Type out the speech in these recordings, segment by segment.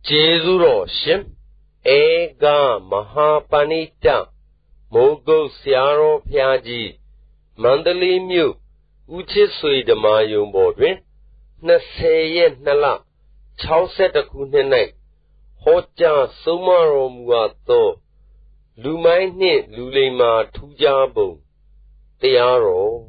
Jezuro Shim Ega Mahapanita Mogo Siaro Piaji Mandali Mu Uchisui the Mayum Bodwin Nasayen Nala Chauset a Kunene Hoja Sumaro Muato Lumai Nit Lulema Tujabo Tiaro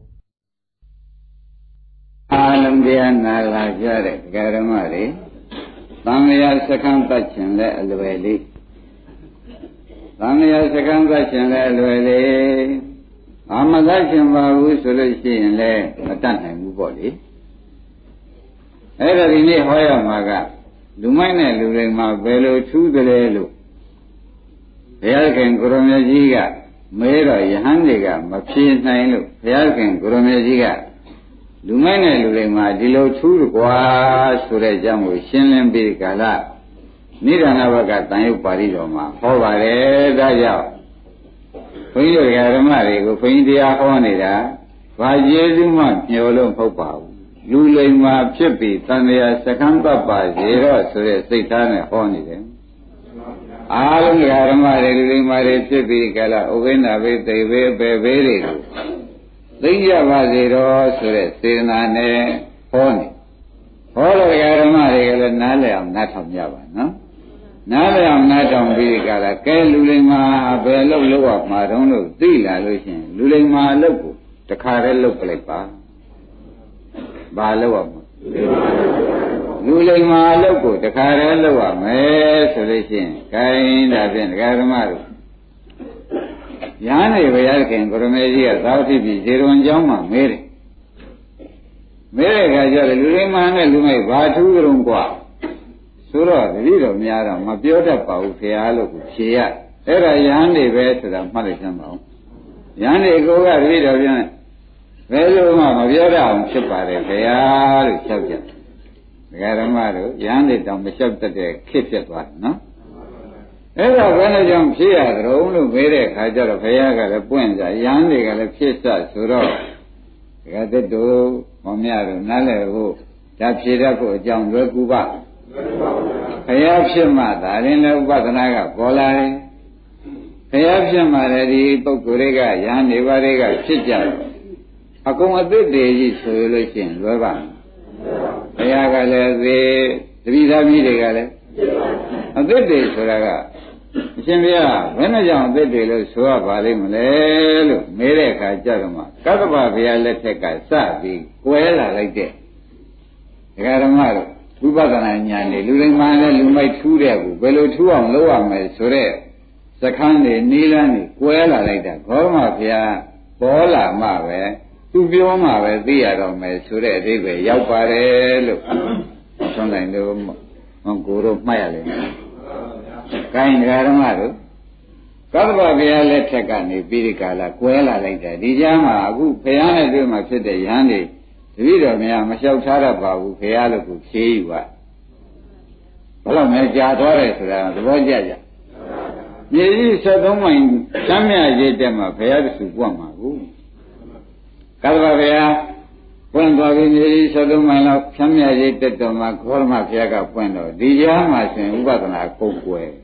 Alamdiana La Jare Garamari Tamaya Sakanta le Alveli Tamaya Sakanta le Alveli Amadashim Babu Solution le Matan Muboli Every Hoya Maga Lumine Lulema Belo to the Lelu Yalkan Gurumajiga Mera Yahandiga Mapi Nailu Yalkan Gurumajiga Lumine Lulema Dilo to Gua Surajam Shinlen Birkala Niranavaga Tayu Paridoma Hovare Daja Puyo Yaramari go Pindia Honida Vajezuma Yolo Popa Lulema Chippy Tanya Sakanta Pa Zero Sure Satan Honida Alan Yaramari Lumari Chippy Kala Uvena with the Beberi Liya Vaziro Sure Sinane Honi All of Yaramari Nale Natam Yava, no? Nale Natam Birikala, Lulima, Bello Loa, Marono, Dila Lucian, Lulima Loco, the Carello Plepa Baloa Lulima Loco, the Carello, May Solution, kind of in Garamaru. Yana Vayarkan, Goromezia, Sauti, Zero and Jama, Mary. Mary Gajar, Lulima, Lumay, Batu Rumqua. Sura, the little Miara, Mapiota Pau, Fialo, Chia, Era Yandi Vest, and Marisamo. Yandi Goga, read of Yan. Veluma, Maviora, Chipare, Fial, subject. Garamaro, Yandi, Dom Bishop, the Kitchet one, no? Era Venajam Chia, the only Vere, Hajar of Hayaga, the Puenza, Yandi, the Pisa, Sura, Gadedo, Mamiaro, Nale, Tapsiraco, John Recuba. Hayapshima, I didn't know about the Naga, Polari. Hayapshima, the Pokurega, Yandi Varega, Chicha. Akuma did the solution, Roban. Hayagale, the Vida Midigale. A good day, Suraga. Shimbia, when a young baby Sua Balim Lelu, Mereka Jarma, Kataba Vialeteka, Sabi, Kuela like that. Garamaro. Ubadananyani, Lulimana, Lumai Turebu, Belu Tuam, Loa, Sure, Sakandi, Nilani, Kuela like that, Gorma Pia, Bola Mave, Tubioma, Diadome, Sure, Debe, Yapare, look, something to Manguru Mayale. Kind Garamaro, Kalba Viale Tekani, Birikala, Kuela like that, Dijama, Agu, Piana, Duma, Fide, Yandi. Video me, I'm a shout about Pialo, Kiva. Well, Major Torres, the Voyager. Ye said, don't mind, Samia did them a pair to Guama. Calvavia, when Bavini said, don't mind, Samia did them a Corma Fiaga Puendo, Dijamas and Ubatan Coque.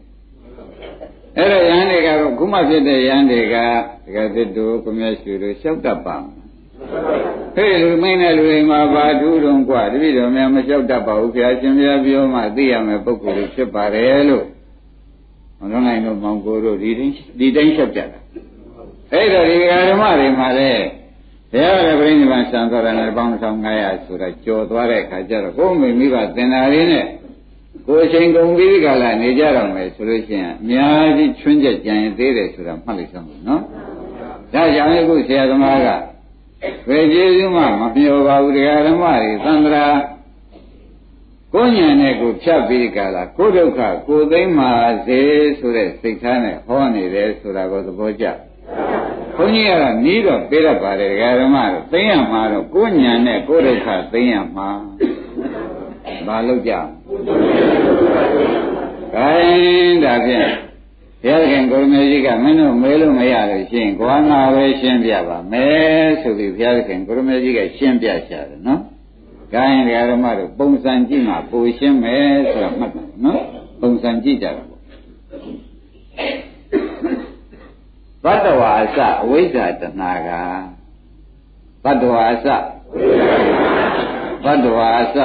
Era Yandiga, Kuma Yandiga, got the do commercial shout about. Hey, remain a little about you don't quite read a man myself about Kashmir, my dear, my book with Chiparello. I don't know Mongoro reading, the danger chapter. Hey, the Garamari, my day. There, I bring my son and I bound some guy to the Chotware, Kajar, home with me, but then I in it. Go saying, don't be gala, Nijaram, my solution. Miyaji Chunja, giant data to the Palisam, no? That's Yamago, say the Maga. Vejezuma, Mapio Garamari, Sandra Konya Neko, Chapirikala, Kodoka, Kodema, Sure, Sixane, Honey, Surago the Boja. Konya, Nido, Pirapare, Garamar, Tayamaro, Konya Ne, Kodoka, Tayama Baluja. Kind again. Yalkan Gurmajiga, Menu, Melu Mayala, Shin, Guana, Shimbia, May, so the Yalkan Gurmajiga, Shimbia, no? Guy and Garamaro, Bones and Jima, Pushim, no? ပုံစံကြည့်ကြတာပေါ့ဘဒ္ဒဝါအစအဝိဇ္ဇာတဏှာကဘဒ္ဒဝါအစဘဒ္ဒဝါအစ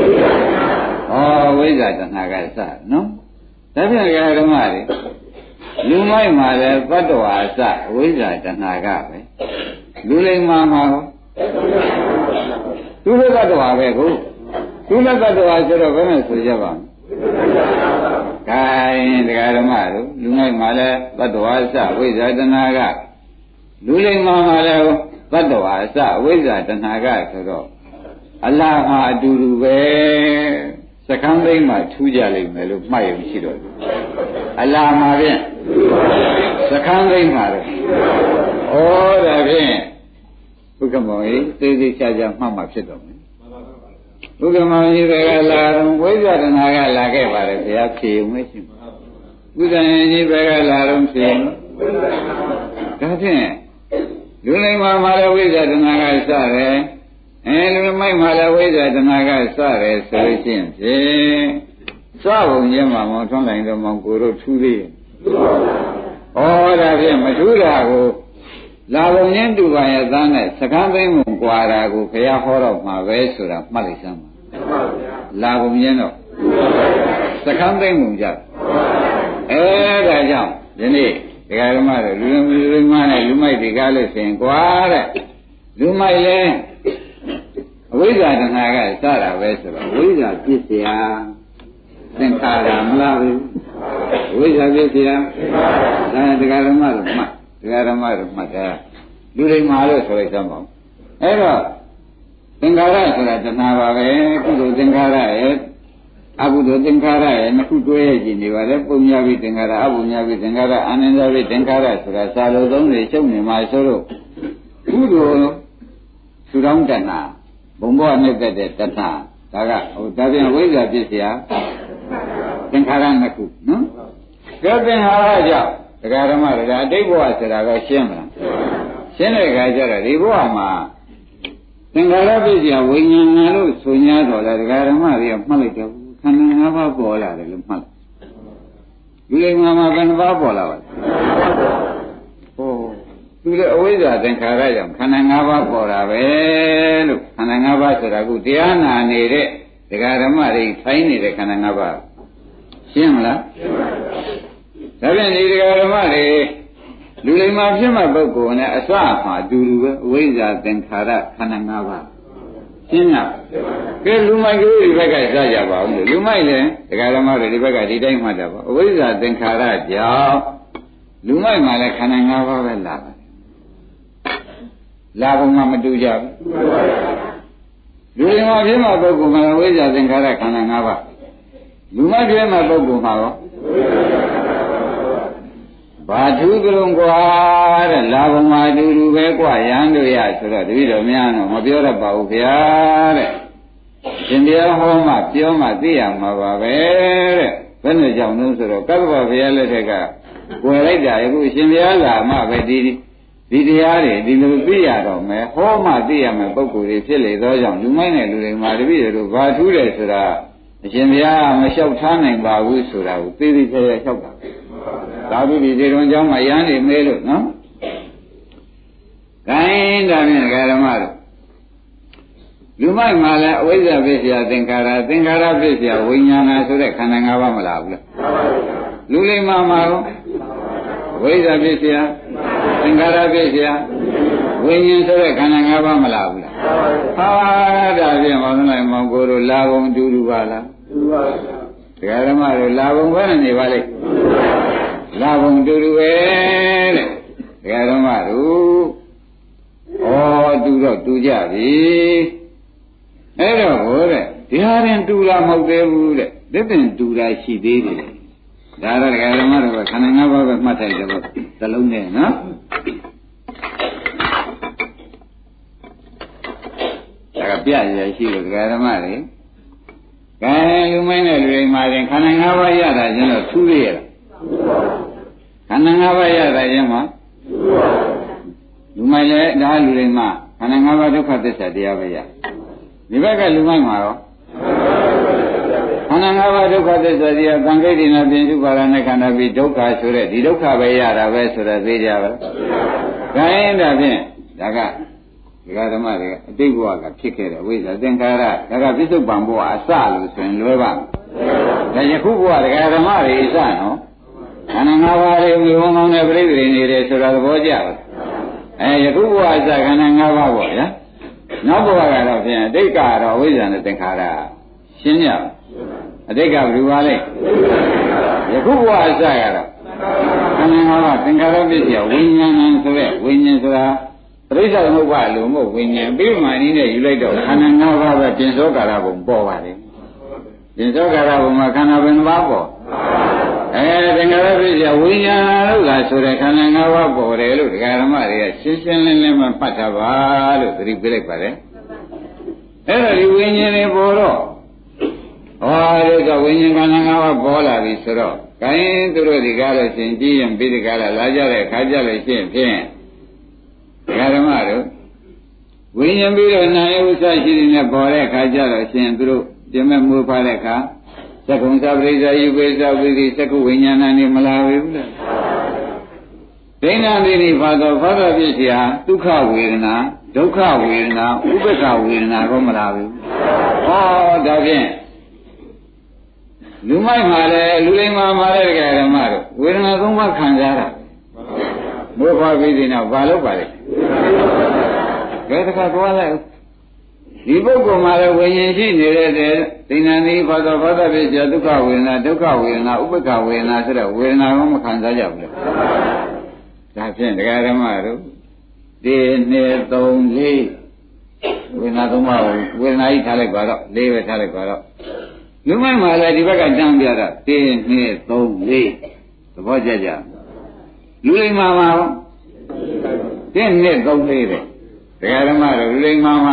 ဝိဇ္ဇာတဏှာကအစနော်ဒါပြန်ကြဓမ္မတွေလူမိုက်မှာလည်းဘဒ္ဒဝါအစအဝိဇ္ဇာတဏှာကပဲလူလိမ္မာမှာရောသူလည်းဘဒ္ဒဝါပဲကိုသူလည်းဘဒ္ဒဝါဆိုတော့ဘယ်နဲ့ဆိုကြပါ့မလဲ။ခိုင်းတရားဓမ္မတို့လူမိုက်မှာလည်းဘဒ္ဒဝါအစဝိဇ္ဇာတဏှာကလူလိမ္မာမှာလည်းဘဒ္ဒဝါအစဝိဇ္ဇာတဏှာကဆိုတော့အလားမှာအတူတူပဲစကံသိမ်းမှာထူးကြလိမ့်မယ်လို့မှတ်ရမရှိတော့ဘူးအလားမှာဖြင့်စကံသိမ်းမှာတော့ဒါဖြင့်ဘုက္ကမောကြီးသေးသေးချာချာမှတ်မှဖြစ်တော့မယ်ဘုက္ကမောကြီးတွေကလာတော့ဝိဇ္ဇာတဏှာကလာခဲ့ပါတယ်ဘုရားဖြေုံမရှိဘူးဘုဇံကြီးတွေကလာတော့ဖြေုံဒါဖြင့်လူလိမ္မာမှာလည်းဝိဇ္ဇာတဏှာကစတယ်လူမိုက်မှာလည်းဝိဇ္ဇာတဏှာကစတယ်ဆိုလို့ရှိရင်ဖြင့်စပုံချင်းမှာမောင်ထွန်းလိုက်တော့မောင်ကိုတို့ထူးသေးရဲ့ဒါဖြင့်မထူးတာကိုလာပုံချင်းတူပါရဲ့သားနဲ့စကားသိမ်းမှုကွာတာကိုဘုရားဟောတော့မှာပဲဆိုတာမှတ်လိုက်စမ်းပါလာပုံချင်းတော့စကားသိမ်းမှုကြဒါကြောင့်ဒီနေ့ဒကာဓမ္မတို့လူမနဲ့လူမိုက်ဒီကားလို့ဆိုရင်ကွာတဲ့လူမိုက်လဲအဝိဇ္ဇာတဏှာကစတာပဲဆိုတော့ဝိဇ္ဇာပြစ်เสียသင်္ခါရမလားဘူးဝိဇ္ဇာပြစ်เสียဒကာဓမ္မတို့မှတ်တရားဓမ္မတို့မှတ်တာလူတွေမှာလို့ဆိုလိုက်ကြပါဦးအဲ့တော့သင်္ခါရဆိုတာတဏှာပါပဲကုသိုလ်သင်္ခါရရဲ့အကုသိုလ်သင်္ခါရရဲ့နှစ်ခုတွဲရကြည့်နေပါလေပုံညာပြီးသင်္ခါရအပုံညာပြီးသင်္ခါရအာနန္ဒပြီးသင်္ခါရဆိုတာစာလုံးသုံးတွေချုပ်နေမှာဆိုတော့ကုသိုလ်သူတော်တဏှာဘုံဘောနဲ့တက်တဲ့တဏှာဒါကဒါပြန်ဝိဇ္ဇာပြစ်เสียသင်္ခါရနှစ်ခုနော်ကဲသင်္ခါရကြောင့်ဒကာဓမ္မတွေကအတိတ်ဘဝဆိုတာကရှင်းမလားရှင်းတဲ့အခါကျတော့ဒီဘဝမှာသင်္ခါရပြည့်စရာဝိညာဏလို့ဆို냐တော့လေဒကာဓမ္မတွေကမှတ်လိုက်တယ်ခန္ဓာ၅ပါးပေါ်လာတယ်လို့မှတ်လိုက်လူလိမ္မာမှာဘယ်နှပါးပေါ်လာပါလဲသူလည်းအဝိဇ္ဇာသင်္ခါရကြောင့်ခန္ဓာ၅ပါးပေါ်တာပဲလို့ခန္ဓာ၅ပါးဆိုတာကတရားနာနေတဲ့ဒကာဓမ္မတွေထိုင်းနေတဲ့ခန္ဓာ၅ပါးရှင်းမလားရှင်းပါပြီဒါပြန်ဒီဒကာဓမ္မတွေလူလိမ္မာဖြစ်မှပုဂ္ဂိုလ်နဲ့အစမှာအတူတူပဲအဝိဇ္ဇာသင်္ခါရခန္ဓာ၅ပါးရှင်းလားကဲလူမိုက်ကလေးဒီဘက်ကစကြပါဦးလူမိုက်လည်းဒကာဓမ္မတွေဒီဘက်ကဒီတိုင်းမှတ်တာပါအဝိဇ္ဇာသင်္ခါရကြောင့်လူမိုက်မှာလည်းခန္ဓာ၅ပါးပဲလာပါတယ်လာပုံမှမတူကြဘူးလူလိမ္မာဖြစ်မှပုဂ္ဂိုလ်မှာအဝိဇ္ဇာသင်္ခါရခန္ဓာ၅ပါးလူမိုက်ဖြစ်မှပုဂ္ဂိုလ်မှာရောဘာထူးကြုံกว่าတဲ့လာဘုံမှာအတူတူပဲกว่าရန်တို့ရဆိုတော့တပည့်တော်များတော့မပြောတတ်ပါဘူးဗျာတဲ့ရှင်တရားဟောမှပြောမှသိရမှာပါပဲတဲ့ဘယ်နဲ့ကြောင့်လို့ဆိုတော့ကပ္ပဘုရားလက်ထက်ကွယ်လိုက်တာအခုရှင်ဘုရားလာမှပဲဒီတရားတွေဒီလိုသိရတော့မယ်ဟောမှသိရမယ်ပုဂ္ဂိုလ်တွေဖြစ်လေသောကြောင့်လူမိုက်တဲ့လူတွေမှာတပည့်တော်ဘာထူးတယ်ဆိုတာအရှင်ဘုရားမလျှောက်ထားနိုင်ပါဘူးဆိုတာကိုသိသိချာချာလျှောက်တာသာဝိဒီတော်เจ้าမှာရန်နေမဲလို့နော်ဂိုင်းဒါဖြင့်ဓမ္မတို့လူမိုက်မှာလည်းအဝိဇ္ဇာဖြစ်เสียသင်္ခါရဖြစ်เสียဝိညာဏဆိုတဲ့ခန္ဓာ၅ပါးမလားဘူးလားလူလိမ္မာမှာရောဝိဇ္ဇာဖြစ်เสียသင်္ခါရဖြစ်เสียဝိညာဉ်ဆိုတဲ့ခန္ဓာ၅ပါးမလားဘူးလားဒါဖြင့်မောင်လိုက်မောင်ကိုတို့လာဘုံတူတူပါလားတူပါဗျာဓမ္မတို့လာဘုံဘယ်နဲ့နေပါလိမ့်လာဘုံတူတူပဲတဲ့ဒကာဓမ္မတို့တူတော့တူကြပြီအဲ့တော့ဟိုတဲ့ဒီဟာရင်တူတာမဟုတ်သေးဘူးတဲ့ဒီပင်တူတာရှိသေးတယ်ဒါတော့ဒကာဓမ္မတို့ကခန္ဓာ၅ပါးပဲမှတ်ထိုက်တယ်ပေါ့သလုံးနဲ့နော်ဒါကပြရရှိလို့ဒကာဓမ္မတွေကဲလူမိုင်းတဲ့လူတွေမှာရင်ခန္ဓာ၅ပါးရတာချင်းတော့ထူးရလားခန္ဓာ၅ပါးရတာချင်းမှာလူမိုင်းလည်းဒါလူတွေမှာခန္ဓာ၅ပါးဒုက္ခသစ္စာတရားပဲရဒီဘက်ကလူမိုင်းမှာရောခန္န္ဓာ၅ပါးဒုက္ခသစ္စာကြီးကသံဃိဋ္ဌိနာပြင်စုပါရနဲ့ခန္ဓာပြီးဒုက္ခဆိုတဲ့ဒီဒုက္ခပဲရတာပဲဆိုတာသိကြပါလား။ဒါရင်ဒါဖြင့်ဒါကဒီကဓမ္မတွေအတိတ်ဘဝကဖြစ်ခဲ့တဲ့ဝိဇ္ဇာသင်္ခါရဒါကပြစ္ဆုတ်ပံဘဝအစလို့ဆိုရင်လွယ်ပါ့မလား။ဒါယခုဘဝဒကာဓမ္မတွေအစနော်ခန္ဓာ၅ပါးတွေမျိုးကောင်းတဲ့ပြိတ္တိနေတယ်ဆိုတာသဘောကျပါလား။ယခုဘဝအစခန္ဓာ၅ပါးပေါ့ဗျာ။နောက်ဘဝကတော့ဖြင့်အတိတ်ကတော့ဝိဇ္ဇာနဲ့သင်္ခါရရှင်းကြပါအတိတ်ကဘယ်လိုပါလဲယခုဘဝအစကတော့ခန္ဓာ၅ပါးသင်္ခါရပစ္စည်းဝိညာဏဆိုတဲ့ဝိညာဉ်ဆိုတာပရိစ္ဆေသမုပ္ပါလို့မဟုတ်ဝိညာဉ်ပြီးမှအနည်းနဲ့ယူလိုက်တော့ခန္ဓာ၅ပါးပဲပြင်စောကာရဘုံပေါ်ပါတယ်ပြင်စောကာရဘုံမှာခန္ဓာဘယ်နှပါးပေါ်သင်္ခါရပစ္စည်းဝိညာဏလို့လားဆိုတဲ့ခန္ဓာ၅ပါးပေါ်တယ်လို့ဒကာဓမ္မတွေကရှင်းရှင်းလင်းလင်းမှမှတ်ထားပါလို့သတိပေးလိုက်ပါတယ်အဲ့ဒါဒီဝိညာဉ်တွေပေါ်တော့ဟောဒီကဝိညာဉ်ခန္ဓာ၅ပါးပေါ်လာပြီဆိုတော့ခိုင်းသူတို့ဒီကားလို့ရှင်ကြည့်ရင်ပြီးဒီကားလာကြတဲ့ခါကြလို့ရှိရင်ဖြင့်ဓမ္မတို့ဝိညာဉ်ပြီးတော့နာယဥစ္စာရှိတဲ့ပေါ်တဲ့ခါကြလို့ရှင်သူတို့ပြမဲ့မူဖားတဲ့ခါသက္ကုံသပရိစ္ဆာယုပိစ္ဆာဝိသိသက္ကုဝိညာဏနဲ့မလာဘူးလားဒိဋ္ဌာတိနိဘာသောဘာသာဖြစ်เสียဒုက္ခဝေဒနာဒုက္ခဝေဒနာဥပ္ပခဝေဒနာကိုမလာဘူးဟောဒါဖြင့်လူမိုက်မှာလည်းလူလိမ္မာမှာလည်းဓမ္မတို့ဝေဒနာသုံးပါးခံစားတာဘုရားပြီးတဲ့နောက်ဘာလုပ်ပါလဲဘယ်တခါသွားလိုက်ဒီပုဂ္ဂိုလ်မှာလည်းဝိညာဉ်ရှိနေတဲ့သိဏ္ဍိဘာသောဘာသာဖြစ်เสียဒုက္ခဝေဒနာဒုက္ခဝေဒနာဥပ္ပခဝေဒနာဆိုတဲ့ဝေဒနာကိုမခံစားကြဘူးလားဒါဖြင့်ဓမ္မတို့1 2 3 4ဝေဒနာသုံးပါးကိုဝေဒနာကြီးထားလိုက်ပါတော့၄ပဲထားလိုက်ပါတော့လူမိုက်မှာလည်းဒီဘက်ကတန်းပြတာ1 2 3 4သဘောကျကြလူလိမ္မာမှာ1 2 3 4ပဲတရားဓမ္မတို့လူလိမ္မာမှာ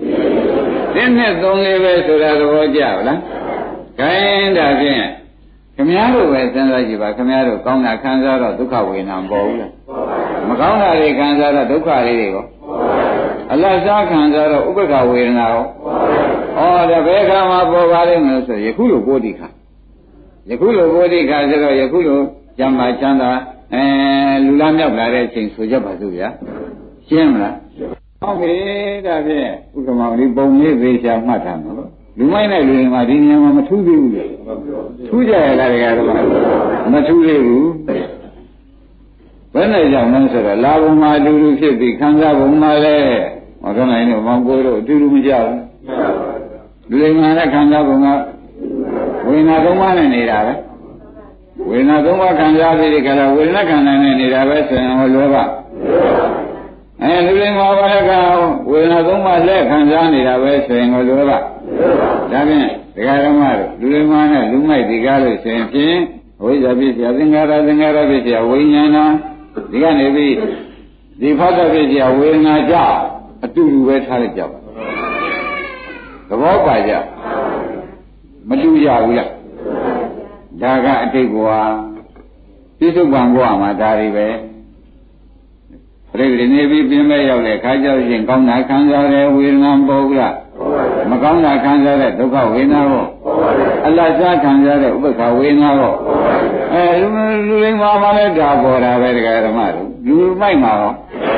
1 2 3 4ပဲဆိုတာသဘောကျပါလားခိုင်းဒါဖြင့်ခမည်းတော်ပဲစဉ်းစားကြည့်ပါခမည်းတော်ကောင်းတာခံစားတော့ဒုက္ခဝေဒနာမပေါ်ဘူးလားမကောင်းတာတွေခံစားတော့ဒုက္ခလေးတွေရောအလတ်စားခံစားတော့ဥပ္ပခဝေဒနာရောဒါဘယ်ခါမှပေါ်ပါလိမ့်မလို့ဆိုယခုလိုဘောဓိခါယခုလိုဘောဓိခါဆိုတော့ယခုလိုကျမ်းမာချမ်းသာလူလားမြောက်လာတဲ့အချိန်ဆိုကြပါစို့ဗျာရှင်းမလားဟုတ်ပြီဒါဖြင့်ဥက္ကမောင်ဒီပုံလေးသေးချာမှတ်ထားမှာလို့လူမိုက်နဲ့လူတွေမှာဒီနေရာမှာမထူးသေးဘူးလေထူးကြရလားတကယ်တော့မထူးသေးဘူးဘယ်နဲ့ကြောင့်လဲဆိုတော့လာဘုံမှာအတူတူဖြစ်ပြီးခံစားဘုံမှာလည်းမကနိုင်တော့မောင်ကိုတို့အတူတူမကြောက်ဘူးလူတွေမှာလည်းခံစားဘုံကဝေဒနာသုံးပါးနဲ့နေတာပဲဝေဒနာသုံးပါးခံစားပြီးဒီကလာဝေဒနာခန္ဓာနဲ့နေတာပဲဆိုရင်ဟောလွယ်ပါလူတွေမှာဘာလဲကဝေဒနာသုံးပါးလက်ခံစားနေတာပဲဆိုရင်ဟောလွယ်ပါဒါဖြင့်ဒကာဓမ္မတို့လူတွေမှာနဲ့လူမိုက်ဒီကားလို့ဆိုရင်ဖြင့်ဝိဇ္ဇာဖြစ်เสียသင်္ခါရပစ္စည်းဝိညာဏဒီကနေပြီးဒီဖောက်တဲ့ပစ္စည်းဝေဒနာကြောင့်အတူတူပဲထားလိုက်ကြပါသဘောပါကြမတူကြဘူးလားဒါကအတိတ်ဘဝပြစ္ဆုတ်ပံဘဝမှာဒါတွေပဲပြိတ္တိနေပြီးပြင်းမဲ့ရောက်တဲ့ခါကြောက်ရင်ကောင်းတာခံစားတယ်ဝေဒနာမပေါ်ဘူးလားမကောင်းတာခံစားတဲ့ဒုက္ခဝေဒနာကိုအလတ်စားခံစားတဲ့ဥပ္ပခဝေဒနာကိုလူလိမ္မာမှလည်းဒါပေါ်တာပဲတရားဓမ္မတို့လူမိုက်မှာရော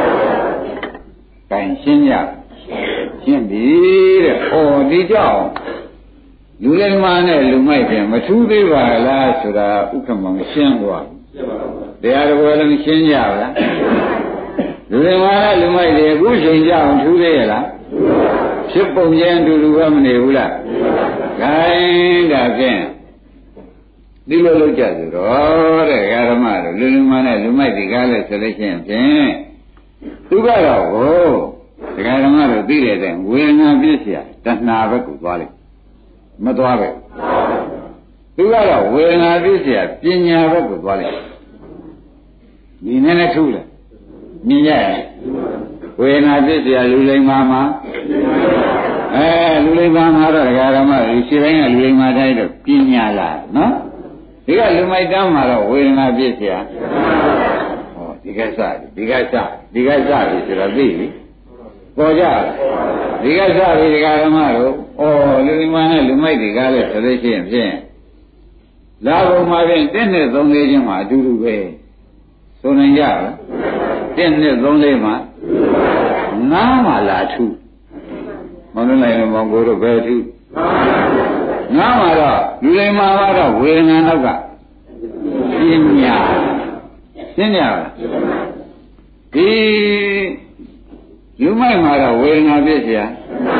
တိုင်ရှင်းရရှင်းပြီတဲ့ဒီကြောင့်လူလိမ္မာနဲ့လူမိုက်ပြန်မထူးသေးပါလားဆိုတာဥက္ကမောင်ရှင်းသွားတရားတော်လည်းရှင်းကြပါလားလူလိမ္မာနဲ့လူမိုက်တွေအခုချိန်ကြအောင်ထူးသေးရလားဖြစ်ပုံချင်းအတူတူပဲမနေဘူးလားခိုင်းဒါဖြင့်ဒီလိုလုပ်ကြဆိုတော့တဲ့ဓမ္မတို့လူလိမ္မာနဲ့လူမိုက်တွေကားလဲဆိုလို့ရှိရင်ဖြင့်သူကတော့ဟိုဒကာဓမ္မတို့သိတဲ့တဲ့ဝေဒနာပြည့်เสียတဏှာဘက်ကိုသွားလိုက်မသွားပဲသူကတော့ဝေဒနာပြည့်เสียပညာဘက်ကိုသွားလိုက်ဒီနည်းနဲ့ထူးလားမြင်ရဝေဒနာပြည့်เสียလူလိမ္မာမှာလူလိမ္မာမှာတော့ဒကာဓမ္မတို့ရှင်းတိုင်းကလူလိမ္မာတိုင်းတော့ပညာလားနော်ဒီကလူမိုက်တမ်းမှာတော့ဝေဒနာပြည့်เสียဒီကစပြီဆိုတော့သိပြီပေါ်ကြဒီကစပြီဒကာဓမ္မတို့လူဒီမှာနဲ့လူမိုက်တွေကားလို့ဆိုလို့ရှိရင်ဖြင့်လာဘုံမှာဖြင့်1နဲ့3လေးချင်းမှာအတူတူပဲဆိုနိုင်ကြလား1နဲ့3လေးမှာ9မှာလာထုမောင်နှနိုင်မောင်ကိုတို့ပဲထု9မှာတော့လူလိမ္မာတော့ဝေဒနာနောက်ကပြင်းညာရှင်းကြလားဒီလူမိုက်မှာတော့ဝေဒနာပြည့်เสีย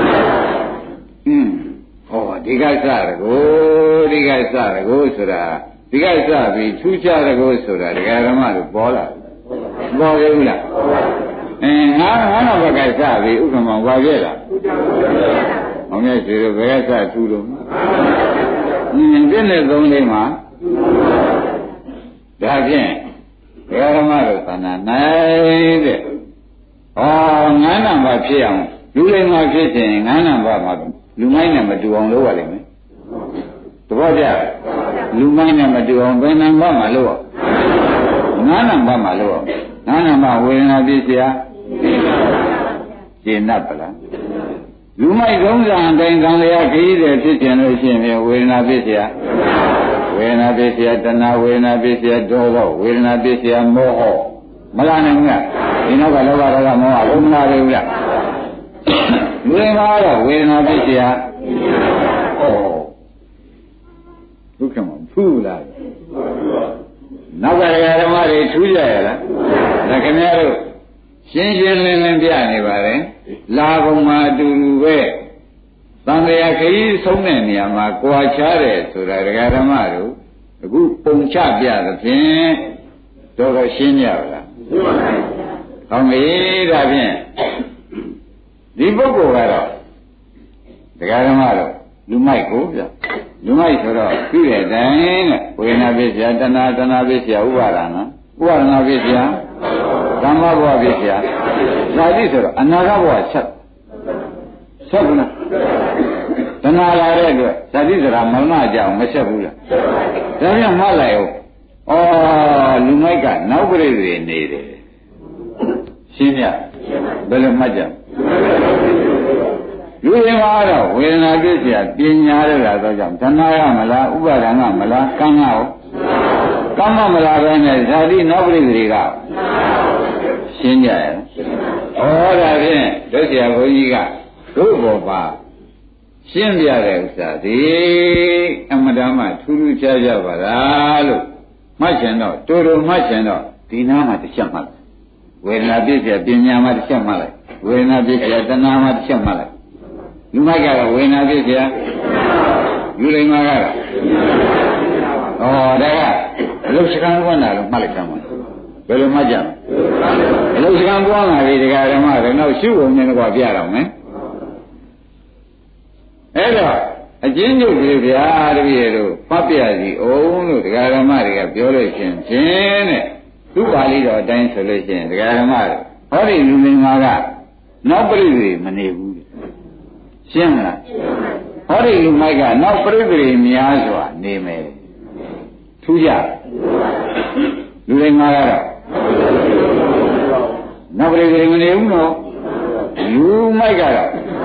ဒီကစရကိုဒီကစရကိုဆိုတာဒီကစပြီးထူးခြားရကိုဆိုတာဒကာဓမ္မတို့ပေါ်လာပေါ်ပြီဘူးလားငါတော့ဘက်ကစပြီးဥက္ကမောင်ပါပြည့်လားဟောမြတ်စီတို့ဘယ်ကစထူးလို့ပြည့်နဲ့3လေးမှာဒါဖြင့်ဒကာဓမ္မတို့သဏ္ဍာန်နိုင်တဲ့9နံပါတ်ဖြစ်အောင်လူလိမ္မာဖြစ်ခြင်း9နံပါတ်မှာလူမိုင်းနဲ့မတူအောင်လုပ်ရလိမ့်မယ်သဘောကျလူမိုင်းနဲ့မတူအောင်ဘယ်နံပါတ်မှာလုပ်ရ9နံပါတ်မှာလုပ်ရ9နံပါတ်ဝေဒနာပြည့်စရာရှင်း납ပလားလူမိုက်3ဇာအတိုင်းကံလျာခရီးတယ်ဖြစ်ခြင်းလို့ရှိရင်ဝေဒနာပြည့်စရာဝေဒနာပြည့်စရာတဏှာဝေဒနာပြည့်စရာဒေါသဝေဒနာပြည့်စရာမောဟမလားနိုင်ဘူးလားဒီနောက်ကလောဘဒေါသမောဟဘုံမလားဘူးလားလူတွေမှာတော့ဝေဒနာဖြစ်เสียဒုက္ခမှာဖူးလာနောက်ကဓမ္မတွေထူးကြရလားဒါခင်ဗျားတို့ရှင်းရှင်းလင်းလင်းပြနေပါလေလာဘုံမှာအတူတူပဲသံဃာခရီးဆုံးတဲ့နေရာမှာကြွာချတယ်ဆိုတာဓမ္မတို့အခုပုံချပြသဖြင့်တော့ရှင်းကြပါလားဟောမေးဒါဖြင့်ဒီပုဂ္ဂိုလ်ကတော့ဒကာဓမ္မတော့လူမိုက်ကိုပြလူမိုက်ဆိုတော့ပြီးတဲ့အတိုင်းတဲ့ဝေဒနာပြည့်စရာတဏှာပြည့်စရာဥပါဒနာပြည့်စရာဓမ္မဘဝပြည့်စရာဇာတိဆိုတော့အနာဂတ်ဘဝဆက်ဘူးလားတဏှာလာတဲ့အတွက်ဇာတိဆိုတာမရဏကြောင်မဆက်ဘူးလားဒါပြန်မှတ်လိုက်အောင်လူမိုက်ကနောက်ပြည့်တွေနေတယ်ရှင်းပြဘယ်လိုမှတ်ကြလူတွေမှာတော့ဝေဒနာပြည့်စရာပညာရလာတော့ကြောင့်တဏှာရမလားဥပါဒနာမလားကံကရောကမ္မမလားပဲနဲ့ဇာတိနောက်ပြိတိတွေကရှင်းကြရဲ့ဒါဖြင့်ဒုစရဘုန်းကြီးကတို့ဘောပါရှင်းပြတဲ့ဥစ္စာဒီအမတမထူးထူးခြားခြားပါလားလို့မှတ်ချင်တော့တူတူမှတ်ချင်တော့ဒီနားမှာတစ်ချက်မှတ်ဝေဒနာပြည့်စရာပညာမှာတစ်ချက်မှတ်လိုက်ဝေဒနာပြည့်စရာတဏှာမှာတစ်ချက်မှတ်လိုက်လူမိုက်ကတော့ဝေဒနာပြည့်စရာလူလိမ္မာကတော့ဒါကအလုစကံကွန်းတာလို့မှတ်လိုက်ကြမှာဘယ်လိုမှတ်ကြမလဲအလုစကံကွန်းလာပြီဒကာဓမ္မတွေတော့ရှုပုံနဲ့တော့ပြရအောင်မယ်အဲ့တော့အချင်းချုပ်ပြီဗျာတပည့်တို့ဖတ်ပြစီအောင်လို့ဒကာဓမ္မတွေကပြောလို့ရှင်ဖြင့်တဲ့သူပါဠိတော်အတိုင်းဆိုလို့ရှိရင်ဒကာဓမ္မတွေဟောဒီလူလိမ္မာကနောက်ပြိတိမနေဘူးရှင်းမလားဟောဒီလူမိုက်ကနောက်ပြိတိများစွာနေမယ်ထူးကြလူလိမ္မာကတော့နောက်ပြိတိမနေဘူးနော်လူမိုက်ကတော့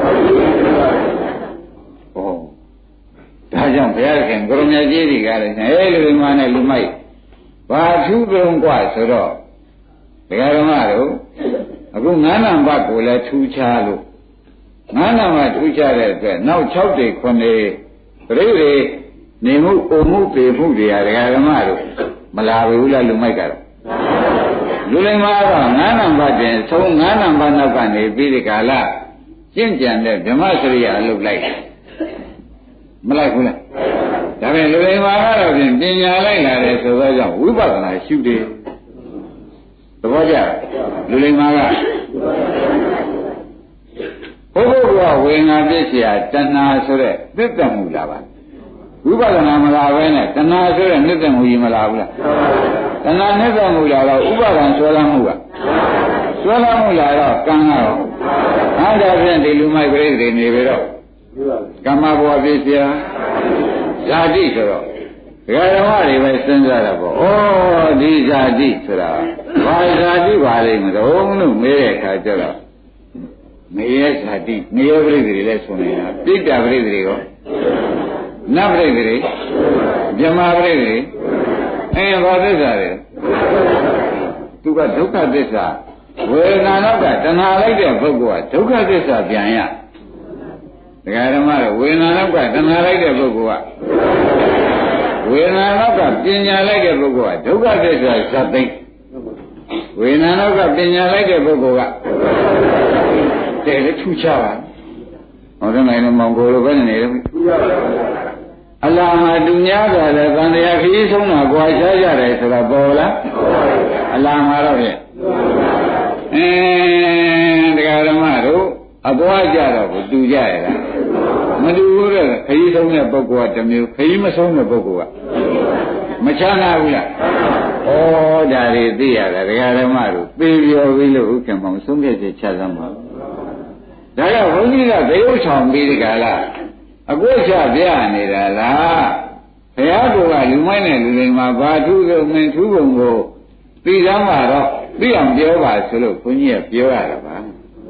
ဒါကြောင့်ဘုရားခင်ကိုရမကြီးတွေကလည်းလူလိမ္မာနဲ့လူမိုက်ဘာထူးကြုံกว่าဆိုတော့ဒကာဓမ္မတို့အခု9နံပါတ်ကိုလည်းထူးခြားလို့9နံပါတ်ထူးခြားတဲ့အတွက်နောက်6တွေ9တွေပြိတွေနေမှုအုံမှုပေမှုတွေဟာဒကာဓမ္မတို့မလာဘူးလားလူမိုက်ကတော့လူလိမ္မာတော့9နံပါတ်တင်သုံး9နံပါတ်နောက်ကနေပြီးဒီကာလကျင့်ကြံတဲ့ဗြဟ္မစရိယအလုပ်လိုက်မလိုက်ဘူးလားဒါပေမဲ့လူလိမ္မာကတော့ဖြင့်ပညာလိုက်လာတယ်ဆိုတော့ကြောင့်ဝိပဿနာရှုတယ်သဘောကျလူလိမ္မာကဘုဘုရားဝေငါပြည့်စရာတဏှာဆိုတဲ့သစ္စာမှုလာပါဝိပဿနာမလာဘဲနဲ့တဏှာဆိုတဲ့နိစ္စမှုကြီးမလာဘူးလားတဏှာနိစ္စမှုလာတော့ဥပါဒံဆွဲလမ်းမှုကဆွဲလမ်းမှုလာတော့ကံကတော့အားဒါဖြင့်ဒီလူမိုက်ပြိတ္တိနေပြီတော့ကမ္မဘဝပြည့်စရာဇာတိဆိုတော့ဒကာဓမ္မတွေပဲစဉ်းစားတာပေါ့ဩဒီဇာတိဆိုတာဘာဇာတိပါလိမ့်မလို့လို့မေးတဲ့အခါကျတော့ငရဲဇာတိငရဲပရိသေတွေလည်းဆိုနေတာပြိတ္တာပရိသေတွေရောနတ်ပရိသေတွေမြမပရိသေတွေဘာသစ္စာလဲသူကဒုက္ခသစ္စာဝေဒနာတော့ကတဏှာလိုက်တဲ့ပုဂ္ဂိုလ်ကဒုက္ခသစ္စာပြန်ရဒကာဓမ္မတို့ဝေဒနာတော့ကတဏှာလိုက်တဲ့ပုဂ္ဂိုလ်ကဝေဒနာတော့ကပညာလိုက်တဲ့ပုဂ္ဂိုလ်ကဒုက္ခသစ္စာဇတ်သိမ့်ဝေဒနာတော့ကပညာလိုက်တဲ့ပုဂ္ဂိုလ်ကတဲ့လေထူချပါဟောတယ်နိုင်လို့မောင်ကိုလိုပဲနေတယ်အလားမှာသူများကလည်းသံဃာခရီးဆုံးတာကြွားချရတယ်ဆိုတာပေါ်လားအလားမှာတော့ဖြင့်တရားဓမ္မတို့အသွားကြတော့ကိုတူကြရလားမတူဘူးတဲ့ခရီးဆုံးတဲ့ပုဂ္ဂိုလ်ကတစ်မျိုးခရီးမဆုံးတဲ့ပုဂ္ဂိုလ်ကမချမ်းသာဘူးလားဩဒါတွေသိရတာတရားဓမ္မတို့သိပြောပြီးလို့ဥက္ကမောင်ဆုံးဖြတ်ချက်ချသမှာဒါကြောင့်ဘုန်းကြီးကသရုပ်ဆောင်ပြီးဒီကလာအကွက်ချပြနေတာလားဘုရားကလူမိုက်နဲ့လူလိမ္မာဘာထူးဆုံးမင်းထူးပုံကိုသိသမ်းမှာတော့သိအောင်ပြောပါဆိုလို့ဘုန်းကြီးကပြောရတာပါ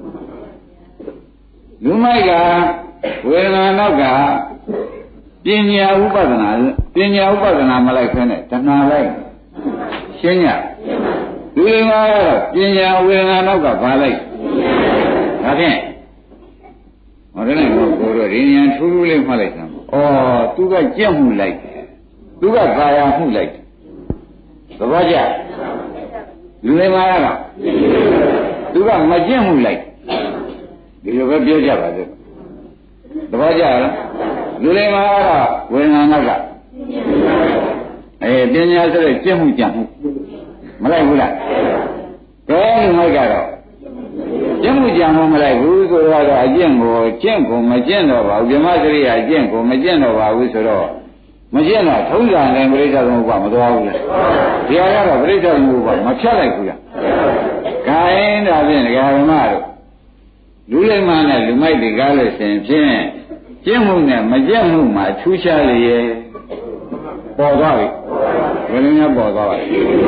လူမိုက်ကဝေဒနာနောက်ကပညာဥပဒနာမလိုက်ခဲနဲ့တဏှာလိုက်ရှင်းညလူလိမ္မာကတော့ပညာဝေဒနာနောက်ကဘာလိုက်ဒါဖြင့်ဟောတယ်နဲ့ကိုတို့ရင်းရန်ထူးထူးလေးမှတ်လိုက်သမ်းသူကကြက်မှုလိုက်တယ်သူကကာယမှုလိုက်တယ်သဘောကျလူလိမ္မာကတော့သူကမကြက်မှုလိုက်ဒီလိုပဲပြောကြပါစို့သဘောကျလားလူလိမ္မာကတော့ဝေဒနာနောက်ကပညာဆိုတဲ့ကြက်မှုကြံမှုမလိုက်ဘူးလားကဲလူမိုက်ကတော့ကျင့်မှုကြံမမလိုက်ဘူးဆိုတော့အကျင့်ကိုကျင့်ကိုမကျင့်တော့ပါဘူးဗြဟ္မစရိယအကျင့်ကိုမကျင့်တော့ပါဘူးဆိုတော့မကျင့်တော့ထုံးစံနဲ့ပြိဿသမုပ္ပါမသွားဘူးလားဒီဟာကတော့ပြိဿသမုပ္ပါမဖြတ်လိုက်ဘူးလားခိုင်းဒါဖြင့်ဒကာဓမ္မတို့လူလိမ္မာနဲ့လူမိုက်တွေကားလို့ရှင်ဖြင့်ကျင့်မှုနဲ့မကျင့်မှုမှာထူးခြားလေရဲ့ပေါ်သွားပြီဘယ်လိုများပေါ်သွားပါလဲ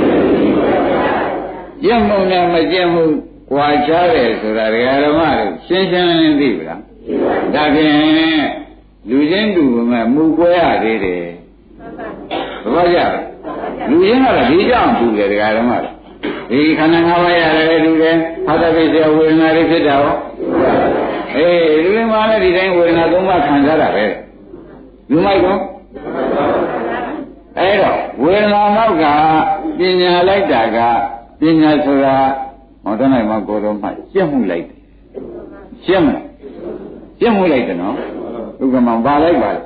ကျင့်မှုနဲ့မကျင့်မှုကွာခြားတယ်ဆိုတာဒကာဓမ္မတို့ရှင်းရှင်းလင်းလင်းသိပြီလားဒါဖြင့်လူချင်းတူမဲ့မူကွဲရသေးတယ်သဘောကျလားလူချင်းကတော့ဒီကြောင့်တူတယ်ဒကာဓမ္မတို့ဒီခန္ဓာ၅ပါးရတယ်တူတယ်ဟာတပိစေဝေဒနာတွေဖြစ်တာဟောလူရင်းမှလည်းဒီတိုင်းဝေဒနာ၃ပါးခံစားတာပဲလူမိုက်ကောအဲ့တော့ဝေဒနာနောက်ကပညာလိုက်တာကပညာဆိုတာဟောတနိုင်မှာကိုယ်တော်မှရှင်းမှုလိုက်တယ်ရှင်းမှုလိုက်တယ်နော်ဒုက္ခမှပါလိုက်ပါ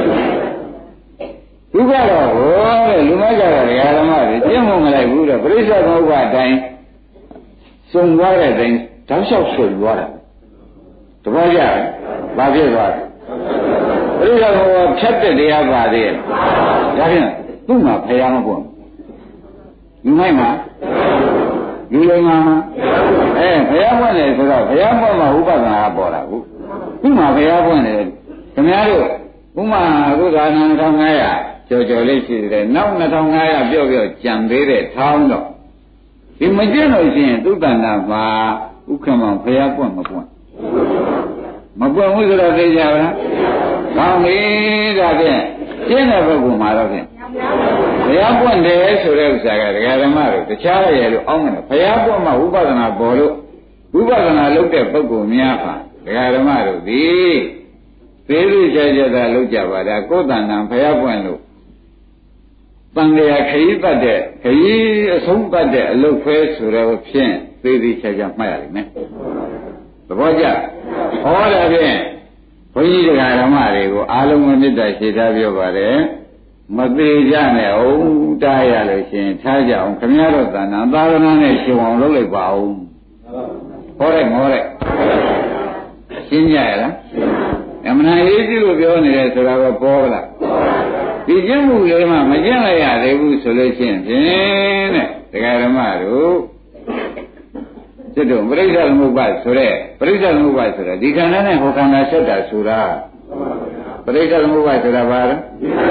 ဒုက္ခတော့ဟောတဲ့လူမိုက်ကြတာဒကာဓမ္မတွေရှင်းမှုမလိုက်ဘူးတော့ပြိဿသမုပ္ပါအတိုင်းစုံသွားတဲ့အတိုင်းတောက်လျှောက်ဆွေသွားတာတပည့်ကြဘာဖြစ်သွားလဲပြိဿသမုပ္ပါဖြတ်တဲ့တရားပါသေးရဲ့ဒါဖြင့်သူ့မှာဖယားမပွင့်လူမိုက်မှာလူလိမ္မာဘုရားပွင့်တယ်ဆိုတော့ဘုရားပွင့်မှာဥပဒနာပေါ်တာဟုတ်ခုမှဘုရားပွင့်တယ်ခင်ဗျားတို့ဥမာအခုသာနာ2500ကျော်လေးရှိတယ်နောက်2500ပြော့ကြံသေးတဲ့ထောင်းတော့ဒီမကျင့်လို့ရှိရင်သုတ္တန္တာမှာဥက္ကမောင်ဘုရားပွင့်မပွင့်ဘူးဆိုတော့သိကြပါလားကောင်းပြီဒါဖြင့်ကျင့်တဲ့ပုဂ္ဂိုလ်မှာတော့ဖြင့်ဘုရားပွင့်တယ်ဆိုတဲ့ဥစ္စာကဒကာဓမ္မတို့တခြားရည်လို့အောင်းတယ်ဘုရားပွင့်မှဝိပဿနာပေါ်လို့ဝိပဿနာလုပ်တဲ့ပုဂ္ဂိုလ်များဟာဒကာဓမ္မတို့ဒီသေးသေးချာချာသာလုပ်ကြပါဒါကိုယ်တဏ္ဍာဘုရားပွင့်လို့တန်လျာခရီးပတ်တဲ့ခရီးအဆုံးပတ်တဲ့အလုပ်ဖဲဆိုတော့ဖြင့်သေးသေးချာချာမှတ်ရလိမ့်မယ်သဘောကျဟောတာဖြင့်ဘုန်းကြီးတရားဓမ္မတွေကိုအားလုံးမမေတ္တာရှိထားပြောပါတယ်မသေးကြနဲ့အောင်တားရလို့ရှင်ထားကြအောင်ခမည်းတော်တဏ္ဍာသာသနာနဲ့ရှင်အောင်လုပ်လိုက်ပါဦးဟောလိုက်မောလိုက်ရှင်းကြရလားအမှန်ရေးကြည့်လို့ပြောနေတယ်ဆိုတာကပေါ်လားဒီကျင့်မှုလေးမှမကျင့်လိုက်ရသေးဘူးဆိုလို့ရှိရင်ဖြင့်တဲ့တရားဓမ္မတို့ကျွတ်တို့ပရိစ္ဆေသမုပ္ပါဆိုတဲ့ပရိစ္ဆေသမုပ္ပါဆိုတာဒီခန္ဓာနဲ့ဟောခန္ဓာဆက်တာဆိုတာပရိစ္ဆေသမုပ္ပါဆိုတာဘာလဲ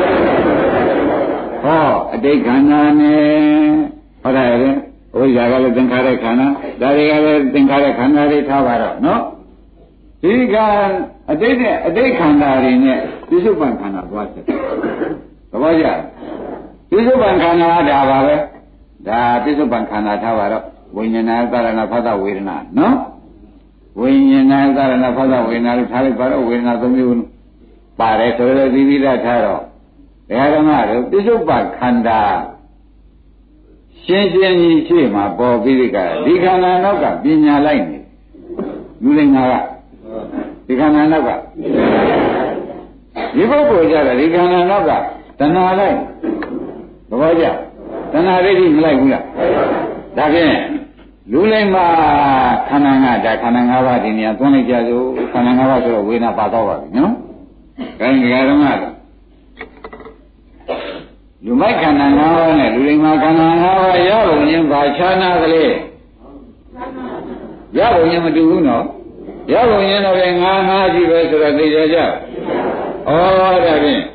ဟောအတိတ်ခန္ဓာနဲ့ဟောတာလေဝိဇ္ဇာကလည်းသင်္ခါရခန္ဓာဒါတွေကလည်းသင်္ခါရခန္ဓာတွေထားပါတော့နော်ဒီကအတိတ်ခန္ဓာတွေနဲ့ပြစ္ဆုတ်ပံခန္ဓာသွားချက်သဘောကျပြစ္ဆုတ်ပံခန္ဓာဒါပါပဲဒါပြစ္ဆုတ်ပံခန္ဓာထားပါတော့ဝိညာဏသာရဏဖသဝေဒနာနော်ဝိညာဏသာရဏဖသဝေဒနာလို့ထားလိုက်ပါတော့ဝေဒနာသုံးမျိုးပါတယ်ဆိုတော့ဒီပြီးသားထားတော့ဘယ်ဓမ္မတို့ပြစ္ဆုတ်ပံခန္ဓာရှင်းရှင်းကြီးရှိမှပေါ်ပြီးဒီခန္ဓာနောက်ကပညာလိုက်နေလူလင်္ကာကဒီခန္ဓာနောက်ကဒီပုဂ္ဂိုလ်ကြတယ်ဒီခန္ဓာနောက်ကတဏှာလိုက်သဘောကျတဏှာဒိဋ္ဌိမလိုက်ဘူးလားဒါဖြင့်လူလိမ္မာခန္ဓာကဒါခန္ဓာ၅ပါးဒီနေရာသွန်းလိုက်ကြစို့ခန္ဓာ၅ပါးဆိုတော့ဝေဒနာပါတော့ပါပြီနော်ဒါကြဓမ္မလူမိုက်ခန္ဓာ၅ပါးနဲ့လူလိမ္မာခန္ဓာ၅ပါးရပုံချင်းဘာခြားနာကလေးရပုံချင်းမတူဘူးနော်ရပုံချင်းတော့ငါကြီးပဲဆိုတော့သိကြကြဩဒါဖြင့်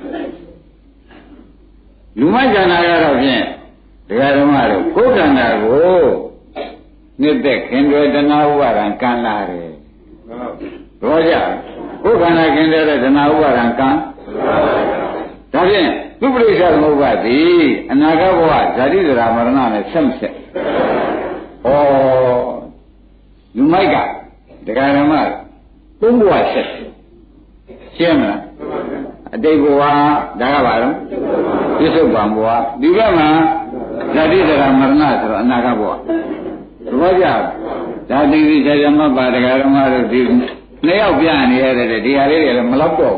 လူမိုက်ခန္ဓာကတော့ဖြင့်တရားဓမ္မတို့ကိုယ်ခန္ဓာကိုနှစ်သက်ခင်တွေတဏှာဥပါဒံကံလာတယ်တော့ကြကိုယ်ခန္ဓာခင်တဲ့တဏှာဥပါဒံကံဒါဖြင့်သူပရိစ္ဆေသမုပ္ပါဒ်သည်အနာဂတ်ဘဝဇာတိဇရာမရဏနဲ့ဆက်မဆက်ဩလူမိုက်ကတရားဓမ္မသုံးဘဝဆက်ရှင်းမလားအတိတ်ဘဝဒါကဘာလို့ပြစ္ဆုတ်ပံဘဝဒီဘက်မှာဇာတိဇရာမရဏဆိုတော့အနာဂတ်ဘဝသဘောကျဒါတိတိကျကျမှတ်ပါတရားဓမ္မတို့ဒီနှစ်ယောက်ပြနေရတဲ့ဒီဟာလေးတွေလည်းမလောက်တော့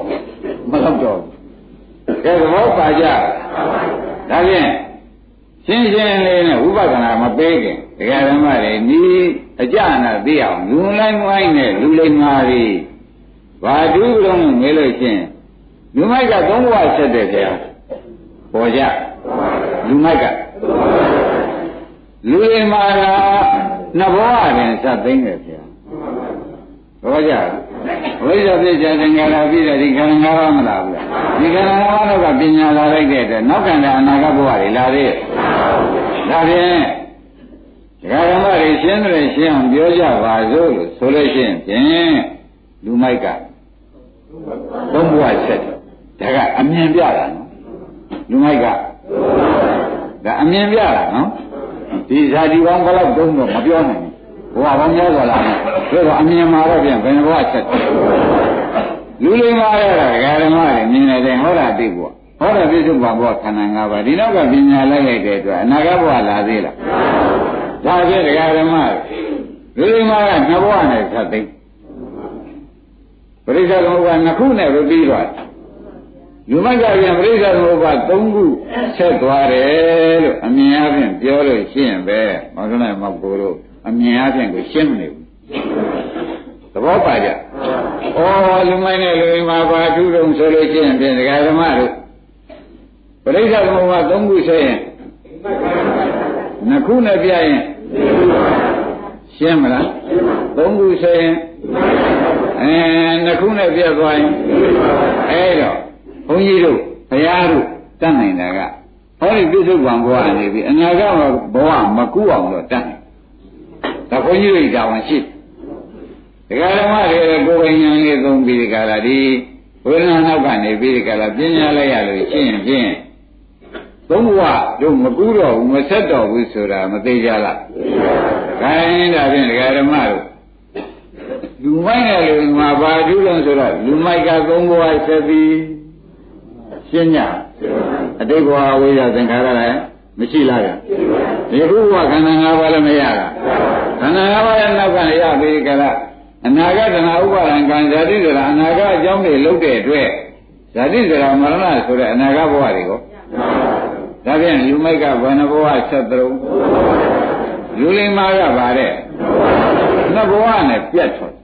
ကဲသဘောပါကြဒါဖြင့်ရှင်းရှင်းလေးနဲ့ဝိပဿနာမပေးခင်တရားဓမ္မတွေဤအကြနာသိအောင်လူလိုက်မိုင်းနဲ့လူလိမ္မာတွေဘာတူလုံးမေးလို့ချင်းလူမိုက်ကသုံးဘဝဆက်တဲ့ဗျာပေါ်ကြလူမိုက်ကလူလိမ္မာကနှစ်ဘဝတွင်စသိမ့်တယ်ဗျာပေါ်ကြဝိဇ္ဇာပြည့်ကြတဲ့ငါလာပြီးတဲ့ဒီခန္ဓာ၅ပါးမလားဘူးလားဒီခန္ဓာ၅ပါးတော့ကပညာလာလိုက်တဲ့အတွက်နောက်ခန္ဓာအနာဂတ်ဘဝတွေလာသေးဒါဖြင့်ဒကာဓမ္မတွေရှင်းတယ်ရှင်းအောင်ပြောကြပါစို့လို့ဆိုလို့ရှိရင်ဖြင့်လူမိုက်ကသုံးဘဝဆက်တယ်ဒါကအမြင်ပြတာနော်လူမိုက်ကဒါအမြင်ပြတာနော်ဒီဇာတိပေါင်းဘယ်လောက်သုံးတော့မပြောနိုင်ဘူးဘဝပေါင်းများစွာလာတယ်ဒါတော့အမြင်မှာတော့ပြန်ဘယ်ဘဝဆက်လူလိမ္မာရတာဒကာဓမ္မတွေမြင်နေတယ်ဟောတာသိဖို့ဟောတာပြစ္ဆုတ်ဘဝခန္ဓာ၅ပါးဒီနောက်ကပညာလိုက်လိုက်တဲ့အတွက်အနာဂတ်ဘဝလာသေးလားဒါဖြင့်ဒကာဓမ္မလူလိမ္မာကနှစ်ဘဝနဲ့ဆက်သိပရိစ္ဆေသမုပ္ပါဒ်နှစ်ခုနဲ့ပြီးသွားလူမိုက်ကပြန်ပရိစ္ဆေသမုပ္ပါဒ်၃ခုဆက်သွားတယ်လို့အမြင်အချင်းပြောလို့ရှင်းပဲမောင်ကနဲ့မောင်ကိုတို့အမြင်အချင်းကိုရှင်းမနေဘူးသဘောပါကြဩလူမိုက်နဲ့လူလိမ္မာဘာထူးတုံဆိုလို့ရှင်းပြန်ဒကာဓမ္မတို့ပရိစ္ဆေသမုပ္ပါဒ်၃ခုဆက်ရင်နှစ်ခုနဲ့ပြရင်ရှင်းမလား၃ခုဆက်ရင်နှစ်ခုနဲ့ပြတ်သွားရင်အဲ့တော့ဘုန်းကြီးတို့ဘုရားတို့တတ်နိုင်တာကဟောဒီပြစ္ဆုတ်ပံဘဝနေပြီအနာဂတ်ဘဝမကူအောင်တော့တတ်နိုင်ဒါဘုန်းကြီးတို့တာဝန်ရှိဒကာဓမ္မတွေကိုယ်ပိုင်ဉာဏ်လေးသုံးပြီးဒီကလာဒီဝေဒနာနောက်ကနေပြီးဒီကလာပညာလိုက်ရလို့ရှင်းရင်ဖြင့်သုံးဘဝတို့မကူတော့ဘူးမဆက်တော့ဘူးဆိုတာမသိကြလားခိုင်းဒါဖြင့်ဒကာဓမ္မတို့လူမိုက်နဲ့လူမှာဘာထူးလို့ဆိုတော့လူမိုက်ကသုံးဘဝဆက်ပြီးရှင်းညအတိတ်ဘဝဝိဇ္ဇာသင်္ခါရလည်းမရှိလားဗျဒီခုဘဝခန္ဓာ၅ပါးလည်းမရတာခန္ဓာ၅ပါးရဲ့နောက်ကရပြီးကြလားအနာဂတ်တဏှာဥပါဒံကံဇာတိဇရာအနာဂတ်အကြောင်းတွေလုပ်တဲ့အတွက်ဇာတိဇရာမရဏဆိုတဲ့အနာဂတ်ဘဝတွေကိုဒါဖြင့်လူမိုက်ကဘယ်နှဘဝဆက်သုံးလူလိမ္မာကဗါတဲ့နှစ်ဘဝနဲ့ပြတ်ထွက်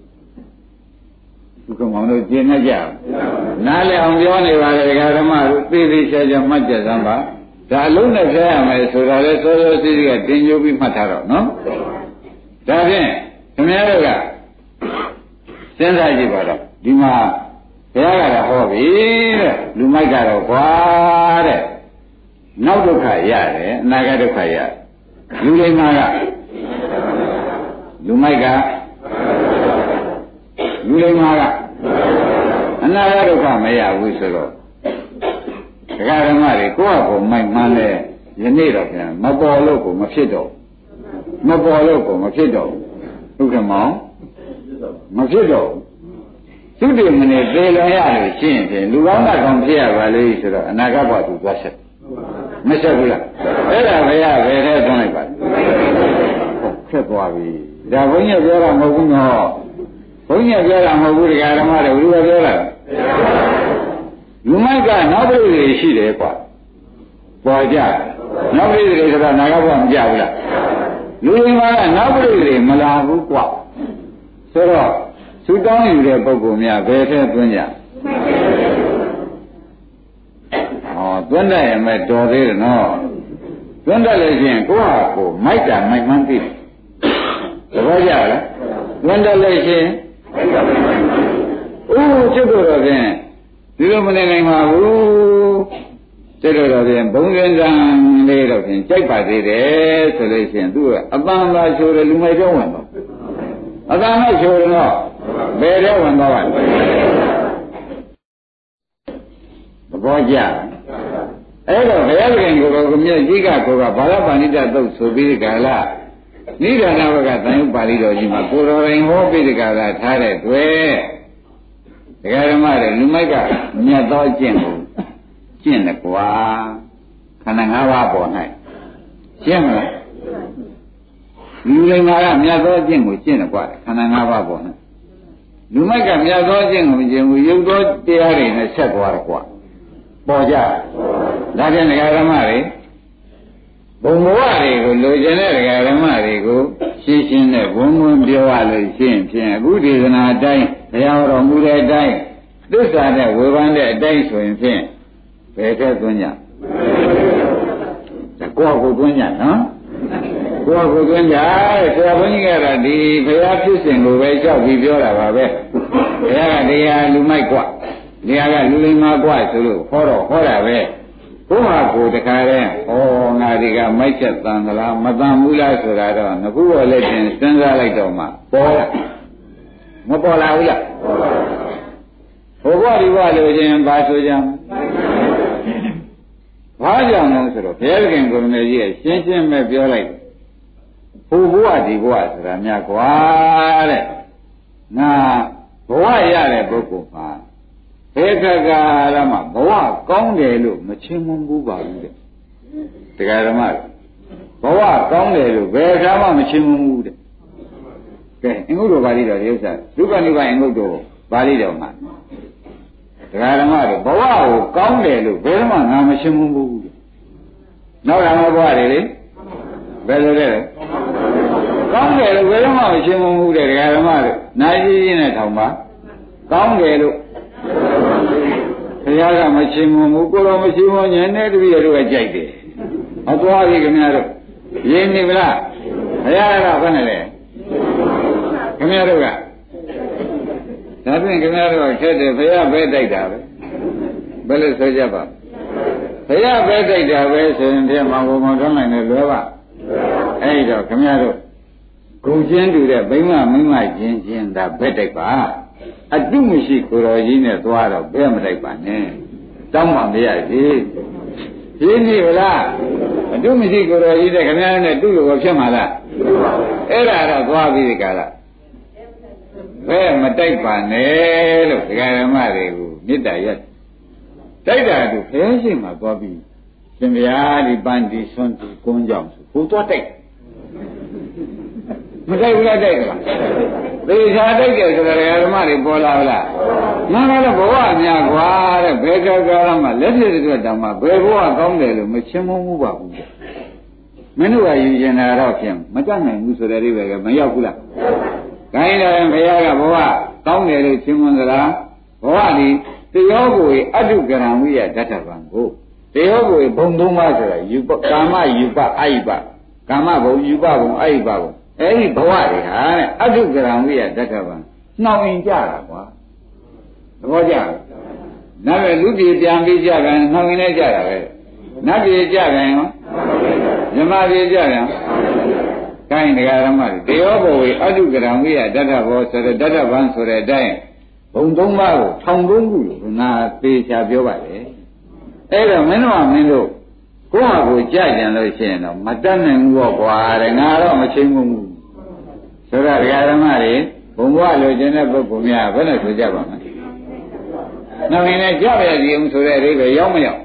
ဒီကောင်တို့ကျင်နေကြနားလည်အောင်ပြောနေပါလေဒကာဓမ္မတို့သိသိချာချာမှတ်ကြစမ်းပါဒါအလုံးနဲ့ဖျက်ရမယ်ဆိုတာလေစောစောစီးစီးကတင်ကြိုးပြီးမှတ်ထားတော့နော်ဒါဖြင့်ခင်ဗျားတို့ကစဉ်းစားကြည့်ပါတော့ဒီမှာဘုရားကလည်းဟောပြီတဲ့လူမိုက်ကတော့ကွာတဲ့နောက်ဒုက္ခရတယ်အနာဂတ်ဒုက္ခရတယ်လူလိမ္မာကလူမိုက်ကလူလိမ္မာကအနာဂတ်ဒုက္ခမရဘူးဆိုတော့ဒကာဓမ္မတွေကိုယ့်အကိုမိုက်မှန်းလဲယနေ့တော့ပြန်မပေါ်လို့ကိုမဖြစ်တော့မပေါ်လို့ကိုမဖြစ်တော့ဥက္ကမောင်မဖြစ်တော့သူတည်မနေသေလွန်ရလို့ရှင်းရင်လူကောင်းတတ်ကောင်းဖြစ်ရပါလေဆိုတော့အနာဂတ်ဘဝသူသွားဆက်မဆက်ဘူးလားအဲ့ဒါဘယ်ရဘယ်ထဲသွန်းလိုက်ပါခက်သွားပြီဒါဘုန်းကြီးပြောတာမဟုတ်ဘူးနော်ဘုန်းကြီးပြောတာမဟုတ်ဘူးတရားဓမ္မတွေဘယ်လိုပြောတာလူမိုက်ကနောက်ပြည်တွေရှိတယ်ကွာပေါ်ကြနောက်ပြည်တွေဆိုတာနာဂတ်ဘဝမကြဘူးလားလူတွေမှာကနောက်ပြည်တွေမလာဘူးကွာဆိုတော့သူတောင်းယူတဲ့ပုဂ္ဂိုလ်များဘယ်ထဲသွင်းကြသွင်းတယ်ရင်မဲ့တော်သေးတယ်နော်သွင်းတယ်လို့ရှိရင်ကိုယ့်ဟာကိုယ်မိုက်တာမိုက်မှန်းသိတယ်သဘောကျလားသွင်းတယ်လို့ရှိရင်ကျွတ်တော့ဖြင့်ဒီလိုမနေနိုင်ပါဘူးကျွတ်တော့ဖြင့်ဘုံစင်တန်လေးတော့ဖြင့်ကြိုက်ပါသေးတယ်ဆိုလို့ရှိရင်သူကအပန်းသာချိုးတယ်လူမိုက်တော့ဝင်တော့အပန်းသာချိုးတော့ဘယ်တော့ဝင်တော့ပါလဲသဘောကျအဲ့တော့ဘုရားခင်ကိုယ်ကမြတ်ကြီးကကိုယ်ကဘာလပါဏိတသုတ်ဆိုပြီးဒီကလာနိဒာနဘကသံယုပါဠိတော်ကြီးမှာကိုတော်ရင်ဟောပြီးဒီကလာထားတဲ့တွေ့ဒကာဓမ္မတွေလူမိုက်ကမြတ်သောကျင့်ကိုကျင့်တယ်ကွာခန္ဓာ၅ပါးပေါ်၌ရှင်းမလားလူလိမ္မာကမြတ်သောကျင့်ကိုကျင့်တယ်ကွာခန္ဓာ၅ပါးပေါ်၌လူမိုက်ကမြတ်သောကျင့်ကိုမကျင့်ဘူးရုပ်သောတရားတွေနဲ့ဆက်သွားတယ်ကွာပေါ်ကြဒါဖြင့်ဒကာဓမ္မတွေဘုံဘဝတွေကိုလိုချင်တဲ့ဒကာဓမ္မတွေကိုရှင်းရှင်းနဲ့ဘုံဘုံပြောရလို့ရှင်းဖြင့်အခုဒေသနာအတိုင်းဘုရားတော်မူတဲ့အတိုင်းသစ္စာနဲ့ဝေဖန်တဲ့အတိုင်းဆိုရင်ဖြင့်ဘယ်ထက်သွင်းကြကိုယ့်ကိုယ်သွင်းကြနော်ကိုယ့်ကိုယ်သွင်းကြဆရာဘုန်းကြီးကတော့ဒီဘုရားဖြစ်စဉ်ကိုပဲကြောက်ပြီးပြောတာပါပဲဘုရားကတရားလူမိုက်กว่าတရားကလူလိမ္မာกว่าဆိုလို့ဟောတော့ဟောတာပဲဘုရားကိုတခါတည်းဩငါဒီကမိုက်ချက်တန်သလားမတန်ဘူးလားဆိုတာတော့ငခုတော့လည်းတင်စဉ်းစားလိုက်တော့မှပေါ်လာမပေါ်လာဘူးလားဘုရားဒီဘဝလိုချင်ဘာဆိုကြဘာကြောင့်လဲဆိုတော့ဘုရားခင်ကိုယ်တော်ကြီးရဲ့ရှင်းရှင်းပဲပြောလိုက်ဘုရားဒီဘဝဆိုတာများကွာတဲ့ငါဘဝရတဲ့ပုဂ္ဂိုလ်မှာဘယ်ခါကလာမှဘဝကောင်းတယ်လို့မချင်းမွန်ဘူးပါဘူးတဲ့တရားဓမ္မဘဝကောင်းတယ်လို့ဘယ်ခါမှမချင်းမွန်ဘူးတဲ့ကဲအင်္ဂုတ္တပါဠိတော်ဒီဥစ္စာဒုက္ခနိဗ္ဗာန်အင်္ဂုတ္တပါဠိတော်မှာတရားဓမ္မတွေဘဝကိုကောင်းတယ်လို့ဘယ်မှငါမချင်းမွန်ဘူးတဲ့နောက်လာဘဝတွေလေဘယ်လိုလဲကောင်းတယ်လို့ဘယ်မှမချင်းမွန်ဘူးတဲ့တရားဓမ္မတွေနိုင်ကြီးကြီးနဲ့ထောင်ပါကောင်းတယ်လို့ဘုရားကမချင်းမွန်ဘူးကိုယ်တော်မချင်းမွန်ရင်နဲ့တပည့်တို့ကကြိုက်တယ်ဟောသွားပြီခင်ဗျားတို့ရင်းနေဗလားဘုရားကဘယ်နဲ့လဲခင်ဗျားတို့ကဒါဖြင့်ခင်ဗျားတို့ခက်တယ်ဘုရားပဲတိုက်တာပဲဘယ်လိုဆိုကြပါဘုရားပဲတိုက်တာပဲဆိုရင်ပြမဘုံမထွန်းနိုင်တယ်လွယ်ပါအဲ့တော့ခင်ဗျားတို့ဂုံချင်းတူတဲ့ဘိမမိမချင်းဒါပဲတိုက်ပါအတုမရှိကိုယ်တော်ကြီးနဲ့သွားတော့ဘယ်မတိုက်ပါနဲ့တောင်းမှမရသေးရှင်းပြီလားအတုမရှိကိုယ်တော်ကြီးနဲ့ခင်ဗျားနဲ့တူလို့ဖြစ်မှာလားအဲ့ဒါတော့သွားပြီးကြလားဘယ်မတိုက်ပါနဲ့လို့ဒကာဓမ္မတွေကိုမေတ္တာရက်တိုက်တာသူဘယ်ရှိမှသွားပြီးရှင်ဗျာဒီပန်းဒီဆွန်းဒီကုန်းကြောင့်ဆိုကိုသွားတိုက်မတိုက်ဘူးလားတိုက်တယ်လားသေချာတိုက်တယ်ဆိုတော့ဒကာဓမ္မတွေပေါ်လာလားငါကတော့ဘဝများကွာတဲ့ဘယ်ကာလမှလက်ဖြစ်တဲ့တောင်မှဘယ်ဘဝကောင်းတယ်လို့မချင်းမမှုပါဘူးမင်းတို့ကယူကျင်တာတော့ဖြင့်မတတ်နိုင်ဘူးဆိုတဲ့အိဗယ်ကမရောက်ဘူးလားခိုင်းတယ်ဘုရားကဘဝကောင်းတယ်လို့ချင်းမွန်သလားဘဝဒီတယောကိုအတုကရံဝိယဓာတ္တဗံကိုတယောကိုဘုံသုံးပါးဆိုတာယူပကာမယူပအာယိပကာမဘုံယူပဘုံအာယိပဘုံအဲ့ဒီဘဝတွေဟာတဲ့အတုကရံဝိယဓာတ္တဗံနှောင်ရင်ကြတာကွာသဘောကျလားနားပဲလူပြည်ပြန်ပြီးကြတယ်နှောင်ရင်လည်းကြတာပဲနတ်ပြည်ကြတယ်ရောမြမပြည်ကြတယ်ကိုင်းတရားဓမ္မတွေတယောဘဝေအတုကရံဝိယတတ္ထဘောဆိုတဲ့တတ္ထဗန်းဆိုတဲ့အတိုင်းဘုံသုံးပါးကိုထောင်သုံးခုလို့ငါသေချာပြောပါလေအဲ့တော့မင်းတို့ကိုယ့်ဟာကိုကြကြံလို့ရှိရင်တော့မတတ်နိုင်ဘူးပေါ့ကွာတဲ့ငါတော့မချိန်ဘူးဆိုတော့တရားဓမ္မတွေဘုံဘဝလိုချင်တဲ့ပုဂ္ဂိုလ်များဘယ်နဲ့ဆိုကြပါမလဲနောက်ရင်လည်းကြရည်အောင်ဆိုတဲ့အဓိပ္ပာယ်ရောက်မရောက်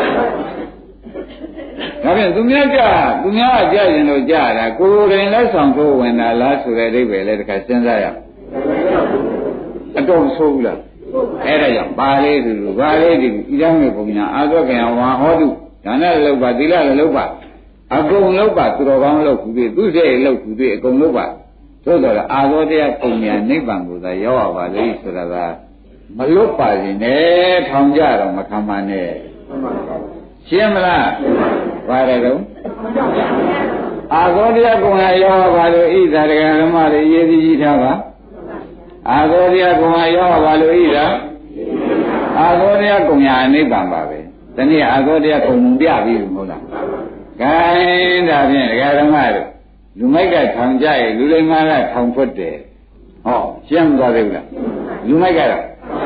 ဒါဖြင့်သူများကကြရင်လို့ကြတာကိုယ်တိုင်လက်ဆောင်ထိုးဝင်တာလားဆိုတဲ့အဓိပ္ပာယ်လည်းတစ်ခါစဉ်းစားရအောင်အတော်ဆိုးဘူးလားအဲ့ဒါကြောင့်ပါလေးသူပါလေးဒီဣဒံမေပုံညာအာသောကံဝါဟောတုဒါနလည်းလုပ်ပါသီလလည်းလုပ်ပါအကုန်လုပ်ပါသူတော်ကောင်းလုပ်ခုသေးသူစိတ်လုပ်ခုသေးအကုန်လုပ်ပါသို့တော်အာသောတရားပုံညာနိဗ္ဗာန်ကိုသာရောက်ရပါလိမ့်ဆိုတာကမလွတ်ပါစေနဲ့ထောင်ကြတော့မခံပါနဲ့ရှင်းမလားပါတယ်တော့အာသောတရားကုံဟာရောက်ရပါလို့ဣဇာတကဓမ္မတွေရေးသိကြီးထားပါအာသောတရားကုံဟာရောက်ရပါလို့ဣဇာအာသောတရားကုံညာနိဗ္ဗာန်ပါပဲဒီနေ့အာသောတရားကုံပြပြီးပြီမဟုတ်လားဂိုင်းဒါဖြင့်ဒကာဓမ္မတို့လူမိုက်ကထောင်ကြရဲ့လူလိမ္မာကထောင်ဖွတ်တယ်ဟောရှင်းမသွားသေးဘူးလားလူမိုက်ကတော့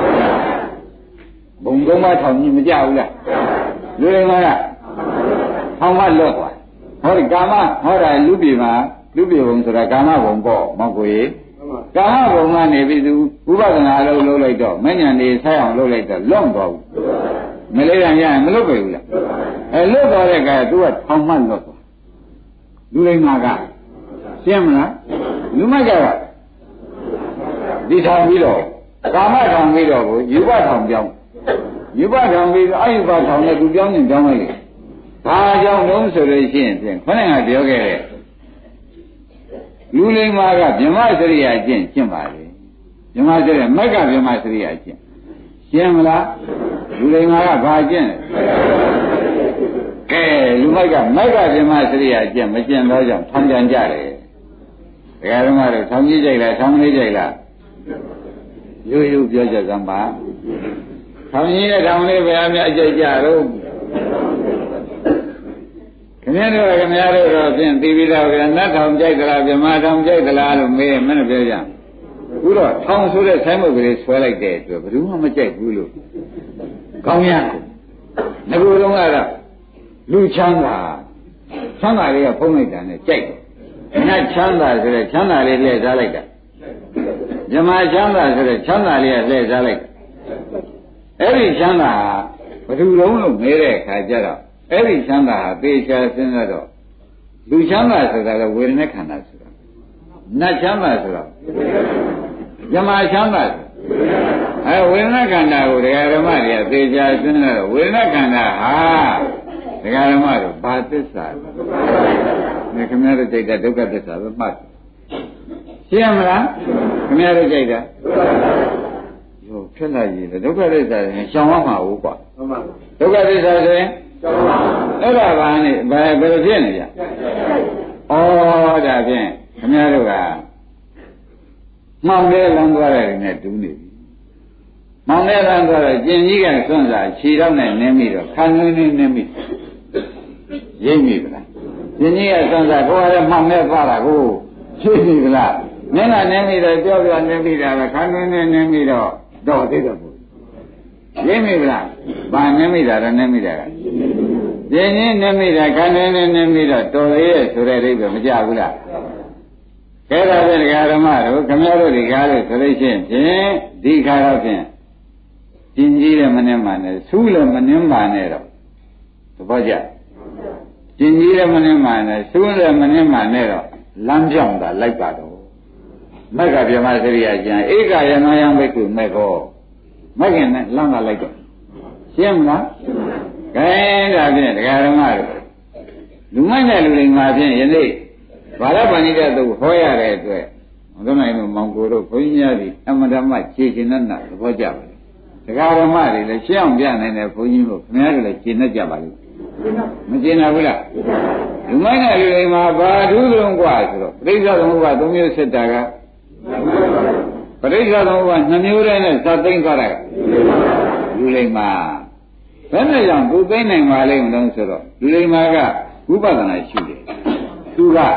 ဘုံသုံးပါးထောင်ကြီးမကြဘူးလားလူလိမ္မာကထောင်မလွတ်သွားဟောဒီကာမဟောတာလူပြေမှာလူပြေဘုံဆိုတာကာမဘုံပေါ့မောက်ကိုရေကာမဘုံကနေပြီးသူဥပဒနာအလုပ်လုပ်လိုက်တော့မဉ္ဇဉ်နေဆိုင်အောင်လုပ်လိုက်တော့လွတ်သွားဘူးမလေးရရင်မလွတ်ပဲဘူးလားလွတ်သွားတဲ့ကသူကထောင်မလွတ်သွားလူလိမ္မာကရှင်းမလားလူမိုက်ကဒီထောင်ပြီးတော့ကာမထောင်ပြီးတော့ကိုယူပထောင်ပြောင်းယူပထောင်ပြီးတော့အယူပထောင်နဲ့သူပြောင်းနေပြောင်းလိုက်တယ်ဘာကြောင့်လုံးဆိုလို့ရှိရင်ဖြင့်ခொနဲ့ကပြောခဲ့တဲ့လူလိမ္မာကဗြဟ္မစရိယာကျင့်ပါလေဗြဟ္မစရိယာမက်ကဗြဟ္မစရိယာကျင့်ရှင်းမလားလူလိမ္မာကဘာကျင့်ကဲလူမိုက်ကမက်ကဗြဟ္မစရိယာကျင့်မကျင့်တော့ကြောင့်ထောင်ကြံကြတယ်ဒကာဓမ္မတို့ထောင်ကြီးကြိုက်လားထောင်လေးကြိုက်လားရိုးရိုးပြောကြစမ်းပါထောင်ကြီးနဲ့ထောင်လေးပဲအများအကြိုက်ကြတော့ခင်ဗျားတို့တော့ဖြင့်သိပြီးတော့ဗျာနတ်ထောင်ကြိုက်သလားဗြဟ္မာထောင်ကြိုက်သလားလို့မေးရင်မင်းတို့ပြောကြဘူးတော့ထောင်ဆိုတဲ့ဆိုင်းဘုတ်ကလေးဆွဲလိုက်တဲ့အတွက်ဘယ်သူမှမကြိုက်ဘူးလို့ကောင်းရငကူလုံးကတော့လူချမ်းသာလေးကဖုံးလိုက်တာနဲ့ကြိုက်တယ်နတ်ချမ်းသာဆိုတဲ့ချမ်းသာလေးလှည့်စားလိုက်တာဗြဟ္မာချမ်းသာဆိုတဲ့ချမ်းသာလေးကလှည့်စားလိုက်အဲ့ဒီချမ်းသာဘယ်သူလုံးလို့မဲတဲ့အခါကျတော့အဲ့ဒီချမ်းသာဟာသေချာစဉ်းစားတော့လူချမ်းသာဆိုတာကဝေဒနာခန္ဓာဆိုတာနတ်ချမ်းသာဆိုတာဗြဟ္မာချမ်းသာဝေဒနာခန္ဓာကိုဒကာဓမ္မတွေကသေချာစဉ်းစားတော့ဝေဒနာခန္ဓာဟာဒကာဓမ္မတို့ဘာသစ္စာလဲခင်ဗျားတို့ကြိုက်တဲ့ဒုက္ခသစ္စာပဲမှတ်ရှင်းမလားခင်ဗျားတို့ကြိုက်တာရောဖြစ်လာရည်ဒုက္ခသစ္စာရင်ရှောင်ရမှာဟုတ်ကွာဒုက္ခသစ္စာဆိုရင်အဲ့ဒါဘာနဲ့ဘယ်လိုဖြစ်နေကြဩဒါဖြင့်ခင်ဗျားတို့ကမှောင်တဲ့လမ်းသွားတယ်နဲ့တူးနေပြီမှောင်တဲ့လမ်းသွားတော့ကျင်ကြီးကစွန့်စားခြေတော့နဲ့နင်းပြီးတော့ခံနှင်းနှင်းနင်းပြီးရိပ်မိဗလားကျင်ကြီးကစွန့်စားကိုယ်ကလည်းမှောင်တဲ့သွားတာကိုရှိပြီဗလားနင်းကနင်းပြီးတော့ကြောက်ပြနင်းပြီးတာပဲခံနှင်းနှင်းနင်းပြီးတော့သိတော့ဘူးရိပ်မိဗလားဘာနင်းမိတာတော့နင်းမိတာကကျင်ကြီးနင်းမိတာခံနှင်းနှင်းနင်းပြီးတော့တော်သေးရဲ့ဆိုတဲ့အိဗယ်မကြဘူးလားကဲဒါဖြင့်ဒကာဓမ္မတို့ခမည်းတော်ဒီကားလို့ဆိုလို့ရှိရင်ဖြင့်ဒီခါတော့ဖြင့်ကျင်ကြီးလည်းမနှင်းပါနဲ့ဆူးလည်းမနှင်းပါနဲ့တော့သဘောကျကျင်ကြီးလည်းမနှင်းပါနဲ့ဆူးလည်းမနှင်းပါနဲ့တော့လမ်းပြောင်းတာလိုက်ပါတော့မက်ကဗြဟ္မစရိယာကျန်ဧကယနောယံဘိက္ခုမေခောမက်ကနဲ့လမ်းကလိုက်တော့ရှင်းမလားကဲဒါဖြင့်ဒကာဓမ္မတို့လူမိုက်တဲ့လူတွေမှာဖြင့်ယနေ့ဘာလပဏိတသုဟောရတဲ့အတွက်ဘုရားနိုင်တို့မောင်ကိုတို့ဘုန်းကြီးများဒီအမဓမ္မခြေရှင်နဲ့သဘောကျပါလေဒကာဓမ္မတွေလည်းရှင်းအောင်ပြနိုင်တဲ့ဘုန်းကြီးတို့ခင်ဗျားတို့လည်းရှင်းတတ်ကြပါလိမ့်မရှင်းနိုင်ဘူးလားလူမိုက်တဲ့လူတွေမှာဘာထူးဆုံးกว่าဆိုတော့ပရိစ္ဆေသမုပ္ပါ3မျိုးစစ်တာကပရိစ္ဆေသမုပ္ပါ2မျိုးတည်းနဲ့သတ်သိမ့်သွားတာကလူလိမ္မာဘယ်နဲ့ကြောင့်သူသိမ့်နိုင်ပါလိမ့်မလို့ဆိုတော့လူလိမ္မာကဝိပဿနာရှိတယ်သူက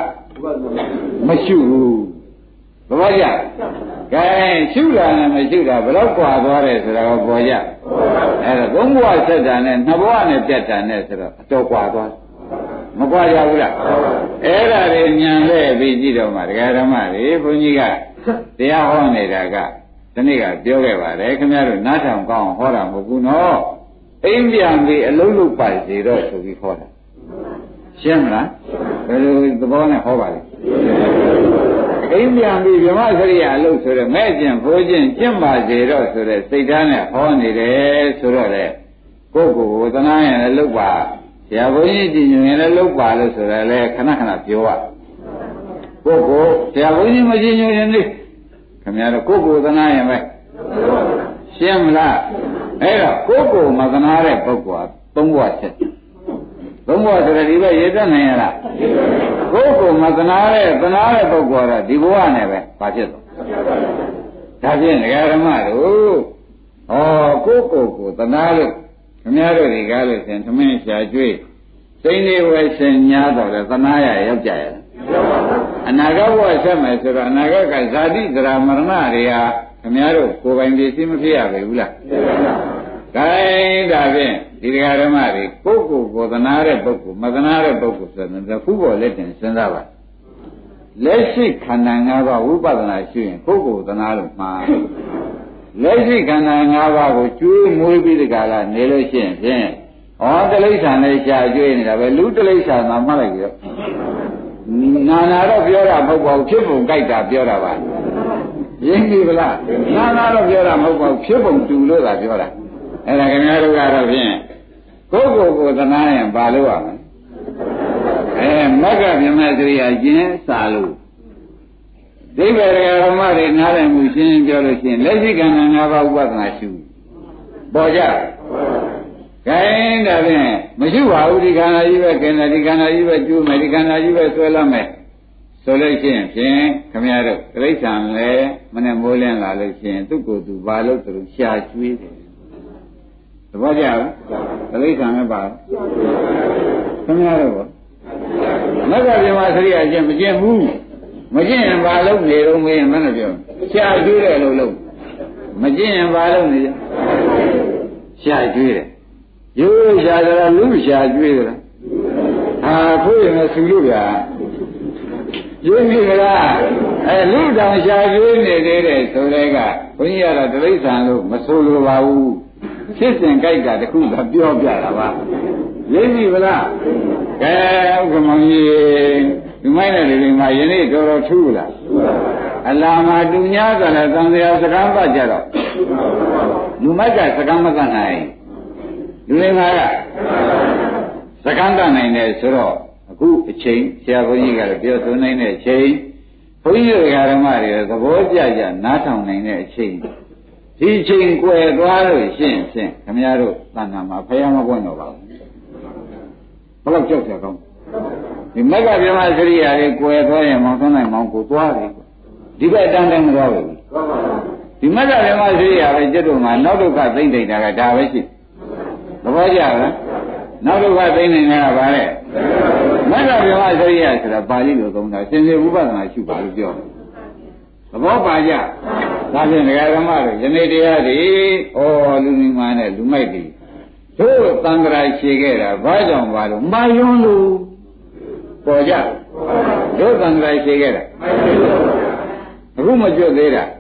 မရှုဘူးသဘောကျကဲရှုတာနဲ့မရှုတာဘယ်တော့ကွာသွားတယ်ဆိုတာကိုပေါ်ကြအဲ့တော့သုံးဘဝဆက်တာနဲ့နှစ်ဘဝနဲ့ပြတ်တာနဲ့ဆိုတော့အတော်ကွာသွားမကွာကြဘူးလားအဲ့ဒါတွေညံလဲပြီးကြည့်တော့မှဒကာဓမ္မတွေဘုန်းကြီးကတရားဟောနေတာကဒီနေ့ကပြောခဲ့ပါတယ်ခင်ဗျားတို့နားထောင်ကောင်းဟောတာမဟုတ်ဘူးနော်အိမ်ပြန်ပြီးအလုံးလုံးပါစေတော့ဆိုပြီးဟောတာရှင်းမလားဘယ်လိုသဘောနဲ့ဟောပါလဲအိမ်ပြန်ပြီးဗြဟ္မစရိယအလုံးဆိုတော့မဲ့ကျင်ဖိုးကျင်ကျင့်ပါစေတော့ဆိုတဲ့စိတ်ဓာတ်နဲ့ဟောနေတယ်ဆိုတော့လေကိုယ့်ကိုယ်ကိုသနာရင်လည်းလုပ်ပါဆရာဘုန်းကြီးကြည်ညိုရင်လည်းလုပ်ပါလို့ဆိုတော့လေခဏခဏပြောရကိုယ့်ကိုဆရာဘုန်းကြီးမကြည်ညိုရင်လေခင်ဗျားတို့ကိုယ့်ကိုယ်သနာရင်ပဲရှင်းမလားအဲ့တော့ကိုယ့်ကိုယ်မသနာတဲ့ပုဂ္ဂိုလ်ကသုံးဘဝချက်သုံးဘဝဆိုတဲ့ဒီဘက်ရည်တတ်နိုင်ရလားကိုယ့်ကိုယ်မသနာတဲ့ပုဂ္ဂိုလ်ကတော့ဒီဘဝနဲ့ပဲဘာဖြစ်သွားဒါဖြင့်ဒကာဓမ္မတို့ဟောကိုယ့်ကိုယ်ကိုသနာလို့ခင်ဗျားတို့ဒီကားလို့ရှင်သမင်းရှာကျွေးစိတ်နေဝဲရှင်ညာတော့လေသနာရရောက်ကြရလားအနာဂတ်ဘဝဆက်မယ်ဆိုတော့အနာဂတ်ကဇာတိဇရာမရဏတွေဟာခင်ဗျားတို့ကိုယ်ပိုင်ပစ္စည်းမဖြစ်ရပါဘူးလား။ဒါဖြင့်ဒီတရားဓမ္မတွေကိုယ့်ကိုယ်ကိုသနာတဲ့ပုဂ္ဂိုလ်မသနာတဲ့ပုဂ္ဂိုလ်ဆိုတဲ့ဖူးပေါ်လက်တင်စဉ်းစားပါလက်ရှိခန္ဓာ၅ပါးဝိပဿနာရှိရင်ကိုယ့်ကိုယ်သနာလို့မှာလက်ရှိခန္ဓာ၅ပါးကိုကျွေးမွေးပြီးဒီကလာနေလို့ရှိရင်ဖြင့်ဟောတိဋ္ဌာန်နဲ့ရှားကျွေးနေတာပဲလူတိဋ္ဌာန်သာမှတ်လိုက်ရောနာနာတော့ပြောတာမဟုတ်ပါဘူးဖြစ်ပုံကြိုက်တာပြောတာပါရင်းပြီဗလားနာနာတော့ပြောတာမဟုတ်ပါဘူးဖြစ်ပုံတူလို့သာပြောတာအဲ့ဒါခင်ဗျားတို့ကတော့ဖြင့်ကိုယ့်ကိုယ်ကိုသနာရင်ဘာလို့ရမလဲမက္ကဗြဟ္မစရိယာကျင်းစာလို့ဒိဗ္ဗေရဓမ္မတွေနားလည်မှုရှင်းရှင်းပြောလို့ရှိရင်လက်ရှိခန္ဓာ၅ပါးဥပဒနာရှုပေါ်ကြခိုင်းဒါဖြင့်မရှိပါဘူးဒီခန္ဓာကြီးပဲခန္ဓာဒီခန္ဓာကြီးပဲကျိုးမယ်ဒီခန္ဓာကြီးပဲဆွဲလာမယ်ဆိုလို့ရှိရင်ဖြင့်ခင်ဗျားတို့တိဋ္ဌာန်လည်းမနဲ့မိုးလင်းလာလို့ရှိရင်သူ့ကိုယ်သူဘာလို့သူရှာကျွေးတယ်သဘောကျလားတိဋ္ဌာန်လည်းပါခင်ဗျားတို့မက္ကဗြဟ္မစရိယကျင့်မကျင့်ဘူးမကျင့်ရင်ဘာလို့နေတော့မင်းမနဲ့ပြောရှာကျွေးတယ်လို့လို့မကျင့်ရင်ဘာလို့နေရှာကျွေးတယ်ရိုးရှာကြတာလူရှာကျွေးတယ်ဟာဖို့ရင်လည်းဆူလို့ဗျာရင်းပြီလားလူတောင်ရှာကျွေးနေသေးတယ်ဆိုတဲ့ကဘုန်းကြီးကတော့တိဋ္ဌာန်လို့မဆိုလိုပါဘူးဖြစ်စဉ်ကြိုက်တာတခုသာပြောပြတာပါရင်းပြီလားကဲဥက္ကမောင်ကြီးဒီမိုင်းတဲ့လူတွေမှာယနေ့တော်တော်ထူးလားအလာမှာတူညာကလည်းသံဃာစကားပတ်ကြတော့လူမိုက်ကစကားမကနိုင်လူတွေမှာကစကားတတ်နိုင်တယ်ဆိုတော့အခုအချိန်ဆရာဘုန်းကြီးကလည်းပြောဆိုနိုင်တဲ့အချိန်ဘုန်းကြီးတွေကဓမ္မတွေသဘောကျကြနားထောင်နိုင်တဲ့အချိန်ဒီချိန်ကွယ်သွားလို့ရှင်းဖြင့်ခင်ဗျားတို့သံဃာမှာဖယားမပွင့်တော့ပါဘူးဘယ်တော့ကြောက်ကြကောင်းဒီမက္ကဗြဟ္မစရိယာလေးကွယ်သွားရင်မောင်သွန်းနိုင်မောင်ကိုသွားတယ်ဒီဘက်တန်းတန်းမသွားဘူးဒီမက္ကဗြဟ္မစရိယာပဲကျွတ်တို့မှာနောက်ဒုက္ခသိမ့်သိမ့်တာကဒါပဲရှိသဘောကျလားနောက်ဒုက္ခသိမ့်နေတာကဘာလဲမက္ကဗြဟ္မစရိယဆိုတာပါဠိလိုသုံးတာစင်စစ်ဥပဒနာရှုပါလို့ပြောတယ်သဘောပါကြဒါဖြင့်ဒကာဓမ္မတို့ယနေ့တရားတွေလူမိမာနဲ့လူမိုက်တွေတို့သံဃာရှည်ခဲ့တာဘာကြောင့်ပါလို့မာယွန်းလို့ပေါ်ကြတို့သံဃာရှည်ခဲ့တာအခုမကျွတ်သေးတာ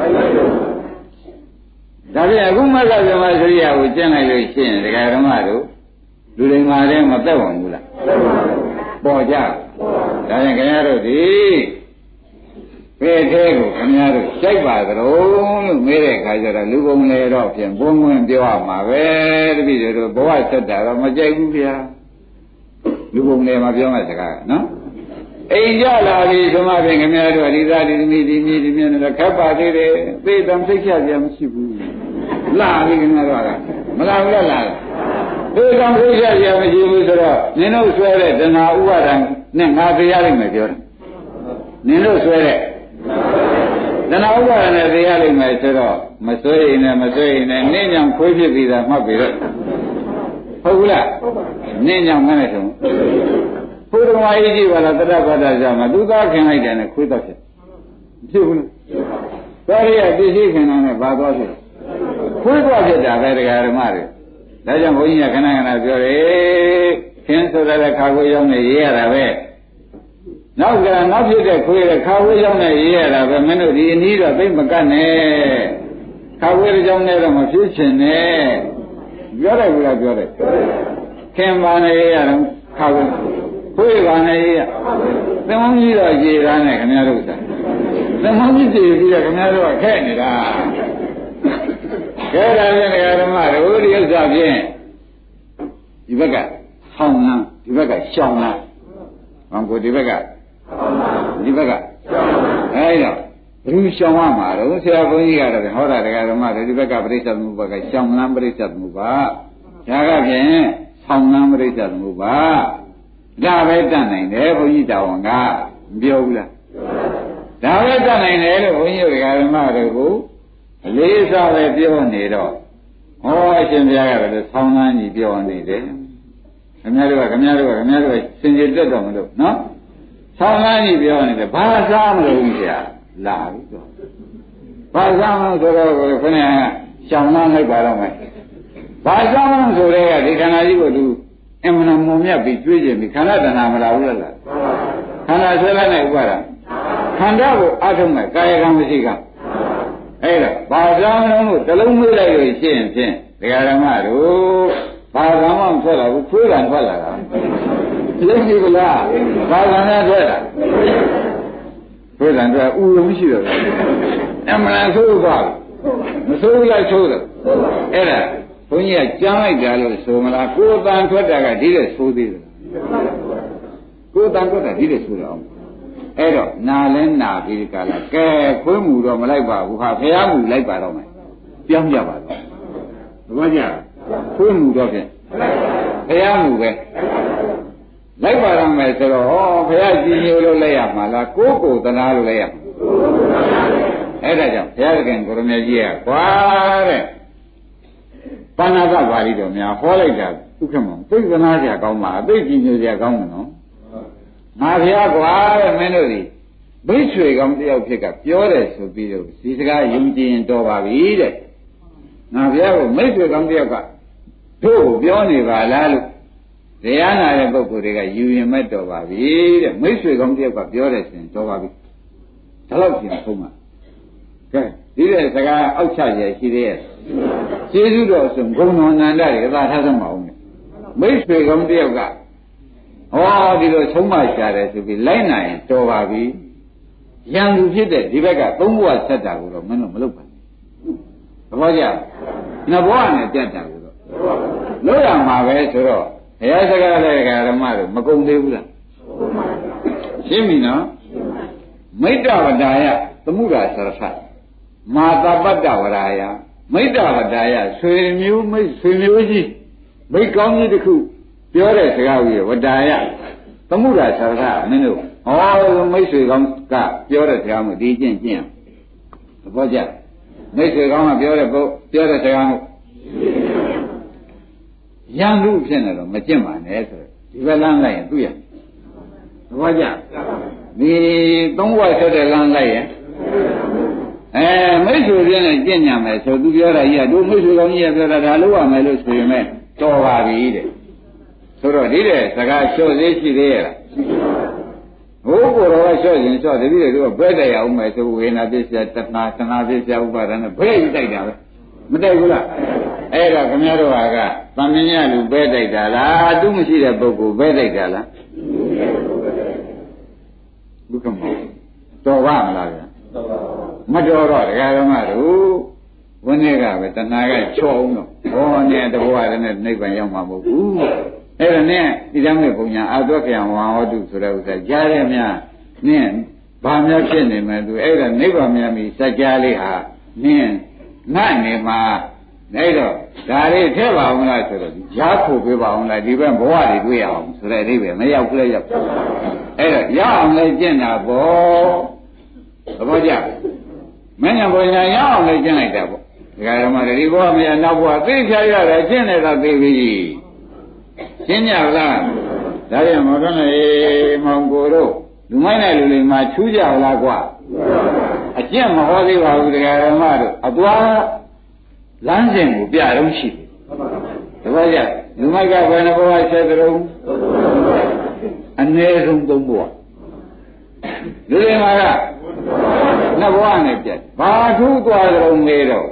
ဒါဖြင့်အခုမက္ကဗြဟ္မစရိယကိုကျင့်လိုက်လို့ရှိရင်ဒကာဓမ္မတို့လူတွေမှာလည်းမသက်ဝင်ဘူးလားပေါ်ကြဒါဖြင့်ခင်ဗျားတို့ဒီဘယ်သေးကိုခင်ဗျားတို့စိုက်ပါကြလို့မေးတဲ့အခါကျတော့လူကုန်လေတော့ဖြင့်ဘုံဝင်ပြောရမှာပဲတပည့်တို့ဘဝဆက်တာတော့မကြိုက်ဘူးဗျာလူကုန်လေမှာပြောမှစကားနော်အိမ်ကြလာပြီဆိုမှဖြင့်ခင်ဗျားတို့အရိသာဒီသမီးဒီမြည်ဒီမြည်နဲ့ခက်ပါသေးတယ်သိတံသိချကြမရှိဘူးလာပြီခင်ဗျားတို့ကမလာဘူးလားသိတံသိချကြမရှိဘူးဆိုတော့နင်တို့ဆွဲတဲ့တဏှာဥပါဒံနဲ့ငါတရားလိုက်မယ်ပြောတယ်နင်တို့ဆွဲတဲ့တဏှာဥပါဒနဲ့တရားလိုက်မယ်ဆိုတော့မဆွဲရင်လည်းမဆွဲရင်လည်းနင်းကြောင်ခွေးဖြစ်ပြီးသားမှတ်ပြီတော့ဟုတ်ဘူးလားနင်းကြောင်မနဲ့ဆုံးဘုရားမကြီးကြည့်ပါလားတတ္တဗတ္တဇာမှာသူသားခင်လိုက်တယ်နဲ့ခွေးတော့ဖြစ်ဖြစ်ဘူးလားဒါရီကပစ္စည်းခင်တာနဲ့ဘာသွားဖြစ်ခွေးသွားဖြစ်တာပဲတရားဓမ္မတွေဒါကြောင့်ဘုန်းကြီးကခဏခဏပြောတယ်ခင်ဆိုတဲ့ခါခွေးရောက်နေရေးရတာပဲနောက်ဖြစ်တဲ့ခွေးတဲ့ခါခွေးရောက်နေရေးရတာပဲမင်းတို့ဒီအနည်းတော့သိမကတ်နဲ့ခါခွေးကြောင့်လည်းတော့မဖြစ်ချင်နဲ့ပြောတယ်ဘူးလားပြောတယ်ခင်ပါနေရတော့ခါခွေးပါနေရသမုန်းကြီးတော့ရေကားနဲ့ခင်ဗျားတို့ကသမုန်းကြီးကြည့်ပြီးတော့ခင်ဗျားတို့ကခဲ့နေတာခဲတာဖြင့်ဓမ္မတို့ဒီဥစ္စာဖြင့်ဒီဘက်ကဟောင်းလားဒီဘက်ကရှောင်းလားဟောင်းကိုဒီဘက်ကဒီဘက်ကအဲဒီတော့ဘယ်လိုရှောင်းရမှာတော့ဆရာဘုန်းကြီးကတော့ဟောတာတရားဓမ္မတွေဒီဘက်ကပရိစ္ဆေသမုပ္ပါကရှောင်းလန်းပရိစ္ဆေသမုပ္ပါဒါကဖြင့်ဆောင်းလန်းပရိစ္ဆေသမုပ္ပါဒါပဲတတ်နိုင်တယ်ဘုန်းကြီးတော်ဝန်ကမပြောဘူးလားဒါပဲတတ်နိုင်တယ်လို့ဘုန်းကြီးတရားဓမ္မတွေကိုအလေးစားပဲပြောနေတော့ဟောအရှင်ဘုရားကလည်းဆောင်းလန်းကြီးပြောနေတယ်ခင်ဗျားတို့ကစင်ကြယ်တက်တော်မလို့နော်ဆောင်းလန်းကြီးပြောနေတယ်ဘာစားမလို့ဆရာလာပြီတော့ဘာစားမလို့ဆိုတော့ခဏရှောင်းလန်းလိုက်ပါတော့မယ်ဘာစားမလို့ဆိုတဲ့ကဒီခန္ဓာကြီးကိုသူအမှန်မုံမြတ်ပြီးကျွေးခြင်းပြီးခန္ဓာတဏှာမလာဘူးလားခန္ဓာဆွဲလိုက်တဲ့ဥပါဒခန္ဓာကိုအထုံးမဲ့ကာယကံမရှိကအဲ့ဒါဘာသာလုံးလို့တလုံးမေးလိုက်လို့ရှိရင်ဖြင့်ဒကာဓမ္မတို့ဘာသာမှမထွက်လာဘူးခွေးကထွက်လာတာသိပြီလားဘာသာနဲ့ထွက်လာခွေးကထွက်ဥယုံရှိတော့အမှန်ဆိုးသွားမဆိုးလိုက်ဆိုးတော့အဲ့ဒါဘုန်းကြီးကကြမ်းလိုက်ကြလို့ဆိုမလားကိုယ်တန်ထွက်တာကဒီတဲ့ဆိုးသေးတယ်ကိုယ်တန်ထွက်တာဒီတဲ့ဆိုးတော့အဲ့တော့နာလဲနာပြီးကြလားကဲခွေးမှုတော့မလိုက်ပါဘူးဟာဖះမှုလိုက်ပါတော့မယ်ပြောင်းကြပါတော့ဘာကြခွေးမှုတော့ဖြင့်ဖះမှုပဲလိုက်ပါတော့မယ်ဆိုတော့ဟောဖះကြည်ညိုလို့လိုက်ရမှာလားကိုယ်သနာလို့လိုက်ရမှာအဲ့ဒါကြောင့်ဘုရားသခင်ကိုရမေကြီးကကွာတဲ့ပါဏာကပါဠိတော်များဟောလိုက်တာဥက္ကမောသိက္ခနာစရာကောင်းပါအသိကြည်ညိုစရာကောင်းတယ်နော်ငါဘုရားကွာတဲ့မင်းတို့ဒီဘိတ်ဆွေကောင်းတယောက်ဖြစ်ကပြောတယ်ဆိုပြီးတော့ဒီစကားယုံကြည်ရင်တော်ပါပြီတဲ့ငါဘုရားကိုမိတ်ဆွေကောင်းတယောက်ကတို့ကိုပြောနေပါလားလို့တရားနာတဲ့ပုဂ္ဂိုလ်တွေကယူရင်မဲ့တော်ပါပြီတဲ့မိတ်ဆွေကောင်းတယောက်ကပြောတယ်ဆိုရင်တော်ပါပြီဒါတော့ပြင်ဆုံးမှာကဲဒီတဲ့စကားအောက်ချရရှိသေးရဲ့ကျေးဇူးတော်ဆိုဂုဏ်တော်နန္ဒတွေအသာထားစမ်းပါဦးမိတ်ဆွေကောင်းတယောက်ကဟောဒီလိုဆုံးမရှာတယ်ဆိုပြီးလိုက်နိုင်ရင်တော်ပါပြီရန်သူဖြစ်တဲ့ဒီဘက်ကသုံးဘဝဆက်တာကိုတော့မင်းတို့မလုပ်ပါနဲ့သဘောကျနှစ်ဘဝနဲ့တက်တာကိုတော့လုပ်ရမှာပဲဆိုတော့ဘုရားစကားလည်းဓမ္မတို့မကုန်သေးဘူးလားရှင်းပြီနော်မိတ္တဝဒါယသမှုရာသရထမာတပတ္တဝရာယမိတ္တဝဒါယဆွေမျိုးမိတ်ဆွေမျိုးကြီးမိတ်ကောင်းကြီးတစ်ခုပြောတဲ့စကားကြီးဝဒါယသမှုရာသရထမင်းတို့ဟောမိတ်ဆွေကောင်းကပြောတဲ့စကားမျိုးဒီကျင့်သဘောကျမိတ်ဆွေကောင်းကပြောတဲ့စကားမျိုးရန်သူဖြစ်နေတော့မကျင့်ပါနဲ့ဆိုတော့ဒီဘက်လမ်းလိုက်ရင်တွေ့ရသဘောကျဒီသုံးဘဝဆက်တဲ့လမ်းလိုက်ရင်မိတ်ဆွေချင်းနဲ့ကျင့်ညံမယ်ဆိုသူပြောတာကြီးကတို့မိတ်ဆွေကောင်းကြီးကပြောတာဒါလို့ရမယ်လို့ဆိုရင်တော်ပါပြီတဲ့ဆိုတော့ဒီတဲ့စကားလျှော့သေးရှိသေးရဲ့လားဘိုးကိုယ်တော်ကလျှော့ရင်လျှော့တယ်ပြီးတော့ဘဲတိုက်အောင်မယ်ဆိုဝေနာပစ္စယတဏှာသနာပစ္စယဥပါဒနဲ့ဘဲတိုက်တာပဲမတိုက်ဘူးလားအဲ့ဒါခင်ဗျားတို့ကသံမြင်ရလူဘဲတိုက်တာလားသူမရှိတဲ့ပုဂ္ဂိုလ်ဘဲတိုက်တာလားဘုကမောတော်ပါမလားဗျာမတော်တော့တရားဓမ္မတို့ဝိနည်းကပဲတဏှာကချောအောင်တော့ဘောနဲ့တဘောရနဲ့နိဗ္ဗာန်ရောက်မှာမဟုတ်ဘူးအဲ့ဒါနဲ့ဒီတမ်းမဲ့ဘုံညာအာသွက်ခယံဝါဟောတုဆိုတဲ့ဥစ္စာကြားရမြနင်းဘာများဖြစ်နေမှသူအဲ့ဒါနိဗ္ဗာန်များပြီးစัจ जा လေးဟာနင်းငတ်နေမှာအဲ့တော့ဒါလေးထည့်ပါအောင်လားဆိုတော့ရားဖို့ပေးပါအောင်လားဒီဘက်ဘဝတွေတွေ့ရအောင်ဆိုတဲ့အဓိပ္ပာယ်မရောက်ဘူးလေရောက်အဲ့တော့ရအောင်လဲကျင့်တာပေါ့သဘောကျမဉ္ဇဉ်ဘုံညာရအောင်လဲကျင့်လိုက်တာပေါ့ဒကာဓမ္မတွေဒီဘဝမရနောက်ဘဝသိချရတယ်ကျင့်နေတာသိပြီရှင်းကြလားဒါပြန်မတော်နဲ့မောင်ကိုတို့လူမိုင်းတဲ့လူတွေမှာချူးကြလားကွာအကျင့်မဟောသေးပါဘူးတရားဓမ္မတို့အသွားလမ်းစဉ်ကိုပြတော့ရှိတယ်တပည့်ကြလူမိုက်ကဘယ်နှဘဝဆက်ကြုံအနည်းဆုံး3ဘဝလူတွေမှာကနှစ်ဘဝနဲ့ပြတ်ဘာထူးသွားကြုံနေတော့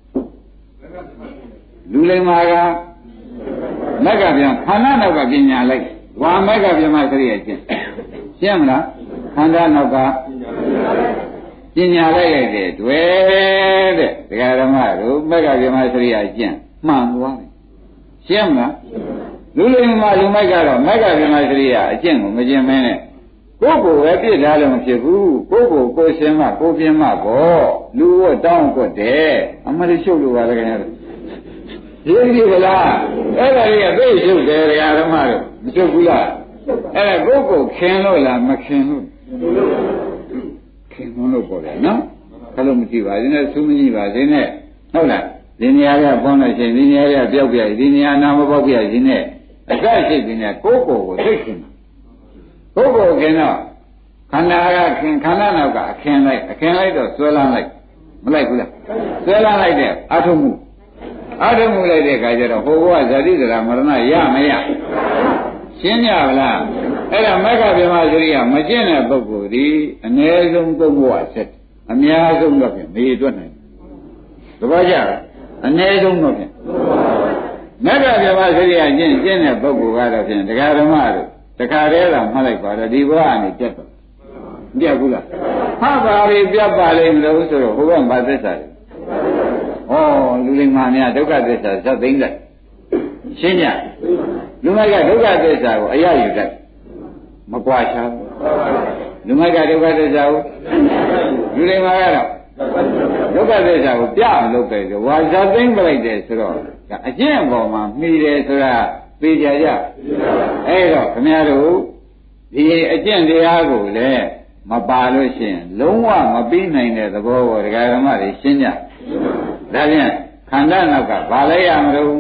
လူလိမ္မာကမက်ကပြန်ခန္ဓာနောက်ကပညာလိုက်ဝါမက်ကပြန်မှစရိယကျင့်ရှင်းမလားခန္ဓာနောက်ကပညာလိုက်တဲ့တွေ့တဲ့ဒကာဓမ္မတို့မက်ကပြန်မှစရိယကျင့်မှန်သွားတယ်ရှင်းမလားလူလိမ္မာလူမိုက်ကတော့မက်ကပြန်မှစရိယအကျင့်ကိုမကျင့်မင်းနဲ့ကိုယ်ကိုပဲပြစ်ထားလို့မဖြစ်ဘူးကိုယ်ကိုကိုယ်ရှင်းမှကိုယ်ပြင်းမှပေါ့လူဝတ်တောင်းကွက်တယ်အမလေးရှုပ်လို့ပါလေခင်ဗျာဒီလိုကလားအဲ့ဒါကြီးကသိရှုပ်တယ်ဒကာဓမ္မတို့မရှုပ်ဘူးလားအဲ့ဒါကိုယ်ခင်လို့လားမခင်လို့ခင်လို့ပေါ့လေနော်ခလို့မကြည့်ပါဘူးနဲ့သူမကြည့်ပါစေနဲ့ဟုတ်လားဒီနေရာကပေါင်းလို့ရှိရင်ဒီနေရာကပျောက်ပြရဒီနေရာနာမပေါက်ပြရခြင်းနဲ့အကရှိခြင်းနဲ့ကိုယ်ကိုသိခင်ကိုယ်ကိုခင်တော့ခန္ဓာကခင်ခန္ဓာနောက်ကအခင်းလိုက်တော့ဆွဲလန်းလိုက်မလိုက်ဘူးလားဆွဲလန်းလိုက်တဲ့အထုမှုလိုက်တဲ့အခါကျတော့ဟိုဘဝဇာတိဇရာမရဏရမရရှင်းရပါလားအဲ့ဒါမက္ခဗြဟ္မစရိယမကျင့်တဲ့ပုဂ္ဂိုလ်ဒီအ ਨੇ ဆုံး3ဘဝဆက်အများဆုံးတော့ဖြင့်မေတွက်နိုင်သဘောကျလားအ ਨੇ ဆုံးတော့ဖြင့်မက္ခဗြဟ္မစရိယကျင့်တဲ့ပုဂ္ဂိုလ်ကတော့ဖြင့်တရားဓမ္မတို့တခါတည်းတော့မှတ်လိုက်ပါတော့ဒီဘဝကနေပြတ်တော့ပြတ်ဘူးလားဟာပါလေပြတ်ပါလိမ့်မလို့ဆိုတော့ဟိုဘက်မှာသစ္စာလူလိမ္မာများဒုက္ခသစ္စာဇတ်သိမ့်လိုက်ရှင်းညလူမိုက်ကဒုက္ခသစ္စာကိုအရယူတတ်မကွာချာလူမိုက်ကဒုက္ခသစ္စာကိုလူလိမ္မာကတော့ဒုက္ခသစ္စာကိုပြအောင်လုပ်တယ်ဆိုဝါဇတ်သိမ့်ပလိုက်တယ်ဆိုတော့အကျင့်အပေါ်မှာမှီတယ်ဆိုတာသိကြကြအဲ့တော့ခင်ဗျားတို့ဒီအကျင့်တရားကိုလည်းမပါလို့ရှိရင်လုံးဝမပြီးနိုင်တဲ့သဘောကိုဒကာဓမ္မတွေရှင်းကြဒါဖြင့်ခန္ဓာနောက်ကဘာလဲရမလို့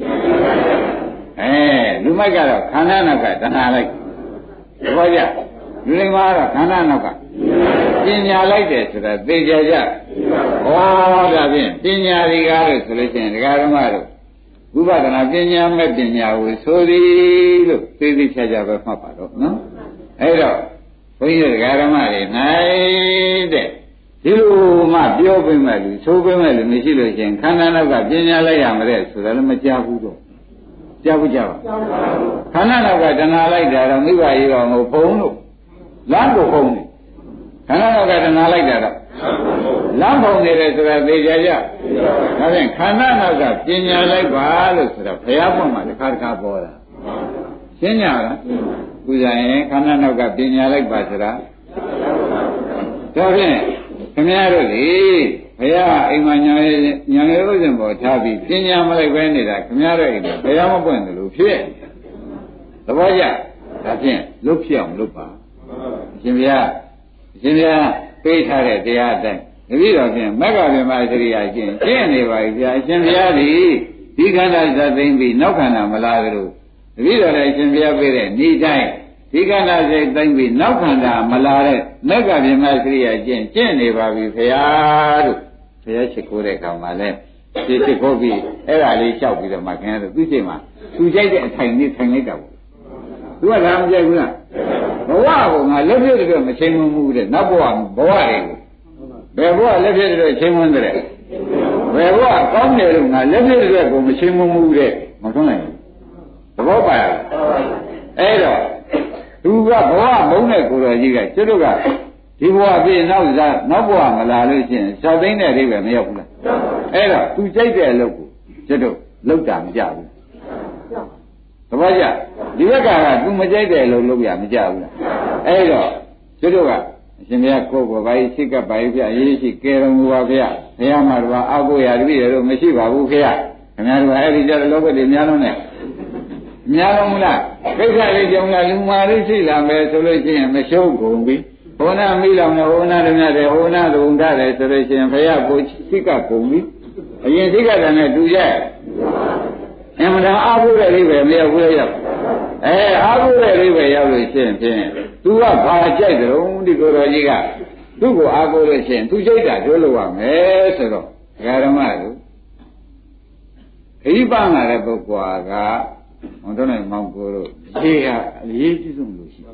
လူမိုက်ကတော့ခန္ဓာနောက်ကတဏှာလိုက်သဘောကျလူလိမ္မာကတော့ခန္ဓာနောက်ကပညာလိုက်တယ်ဆိုတာသိကြကြဒါဖြင့်ပညာဒီကားလို့ဆိုလို့ရှိရင်ဒကာဓမ္မတို့ဝိပဿနာပညာမဲ့ပညာကိုဆိုသည်လို့သိသိချာချာပဲမှတ်ပါတော့နော်အဲ့တော့ဘုန်းကြီးဒကာဓမ္မတွေနိုင်တဲ့ဒီလိုမှပြောပေးမဲ့လူဆိုပေးမဲ့လူမရှိလို့ရှင်ခန္ဓာနောက်ကပညာလိုက်ရမတဲ့ဆိုတာလည်းမကြားဘူးတော့ကြားဘူးကြားပါခန္ဓာနောက်ကတဏှာလိုက်တာတော့မိဘကြီးတော်ကိုဘုံလို့လမ်းကိုဘုံနေခန္ဓာနောက်ကတဏှာလိုက်တာတော့လမ်းဘုံနေတယ်ဆိုတာသိကြကြဒါဖြင့်ခန္ဓာနောက်ကပညာလိုက်ပါလို့ဆိုတော့ဘုရားပွင့်မှာတစ်ခါတစ်ခါပေါ်တာရှင်းကြလားပူဇာရင်ခန္ဓာနောက်ကပညာလိုက်ပါဆိုတာဒါဖြင့်ခင်ဗျားတို့လေဘုရားအိမ်မှာညာရဲဥစဉ်ပေါ်ထားပြီးပညာမလိုက်ပဲနေတာခင်ဗျားတို့အိမ်ဘုရားမပွင့်တယ်လို့ဖြစ်သဘောကျဒါဖြင့်လွတ်ဖြစ်အောင်လုပ်ပါအရှင်ဘုရားပေးထားတဲ့တရားအတိုင်းတပည့်တော်ဖြင့်မက္ခဗြဟ္မစရိယကျင့်နေပါပြီဗျာအရှင်ဘုရားဒီခန္ဓာဇတ်သိမ့်ပြီးနောက်ခန္ဓာမလာကြလို့တပည့်တော်လည်းအရှင်ဘုရားပေးတဲ့ဤတိုင်းဒီခန္ဓာစိတ်သိမ့်ပြီးနောက်ခန္ဓာမလာတဲ့မက္ခဗြဟ္မစရိယကျင့်နေပါပြီခင်ဗျာတို့ဘုရားရှိခိုးတဲ့ကောင်မှလည်းဒီရှိခိုးပြီးအဲ့ဒါလေးလျှောက်ပြီးတော့မှခင်ဗျားတို့သူ့ချိန်မှာသူကြိုက်တဲ့အထိုင်လေးထိုင်လိုက်တာပေါ့သူကလာမကြိုက်ဘူးလားဘဝကိုငါလက်ပြည့်တဲ့မချိန်မမှုတဲ့နောက်ဘဝတွေကိုဘယ်ဘဝလက်ပြည့်တဲ့ချိန်မွန်းတဲ့ဘယ်ဘဝကောင်းတယ်လို့ငါလက်ပြည့်တဲ့ကိုမချိန်မမှုတဲ့မထွန်းနိုင်ဘူးသဘောပါလားအဲ့တော့သူကဘဝမုန်းတဲ့ကိုယ်တော်ကြီးကကျွတ်တို့ကဒီဘဝပြည့်နောက်ဘဝမလာလို့ရှိရင်၆သိန်းတဲ့အိဗယ်မရောက်ဘူးလားအဲ့တော့သူကြိုက်တဲ့အလုပ်ကိုကျွတ်တို့လောက်တာမကြဘူးသဘောကျဒီဘက်ကသူမကြိုက်တဲ့အလုပ်လုပ်ရမကြဘူးလားအဲ့တော့ကျွတ်တို့ကအရှင်ဘုရားကိုယ်ကိုဘာကြီးစိတ်ကဘာကြီးပြရေးရှိကဲတော်မူပါဗျာဘုရားမှာတော့အကိုရာတပည့်တော်မရှိပါဘူးခင်ဗျာခင်ဗျားတို့အဲ့ဒီကြတဲ့လောကတွေများလုံးနဲ့များလုံးမလားကိစ္စလေးကြောင့်လားလူမာလေးရှိလာမယ်ဆိုလို့ရှိရင်မရှုပ်ကုန်ပြီဟိုနာမိလောင်နဲ့ဟိုနာတည်းနဲ့ဟိုနာသုံးထားတယ်ဆိုလို့ရှိရင်ဘုရားကိုစိတ်ကကုန်ပြီအရင်စိတ်ကတည်းကတူရဲ့အမှန်တရားအားဖို့တဲ့လေးပဲမရောက်ဘူးရောက်အားကိုးတဲ့အိဗယ်ရောက်လို့ရှိရင်ဖြင့် तू ကဘာကြိုက်တယ်လို့ဒီကိုယ်တော်ကြီးကသူ့ကိုအားကိုးလို့ရှိရင် तू ကြိုက်တာပြောလို့ရမယ်ဆိုတော့ဓမ္မတို့ခရီးပန်းလာတဲ့ပုဂ္ဂိုလ်ကဟောတော့လည်းမောင်ကိုတို့ရေကအရေးကြီးဆုံးလို့ရှိတယ်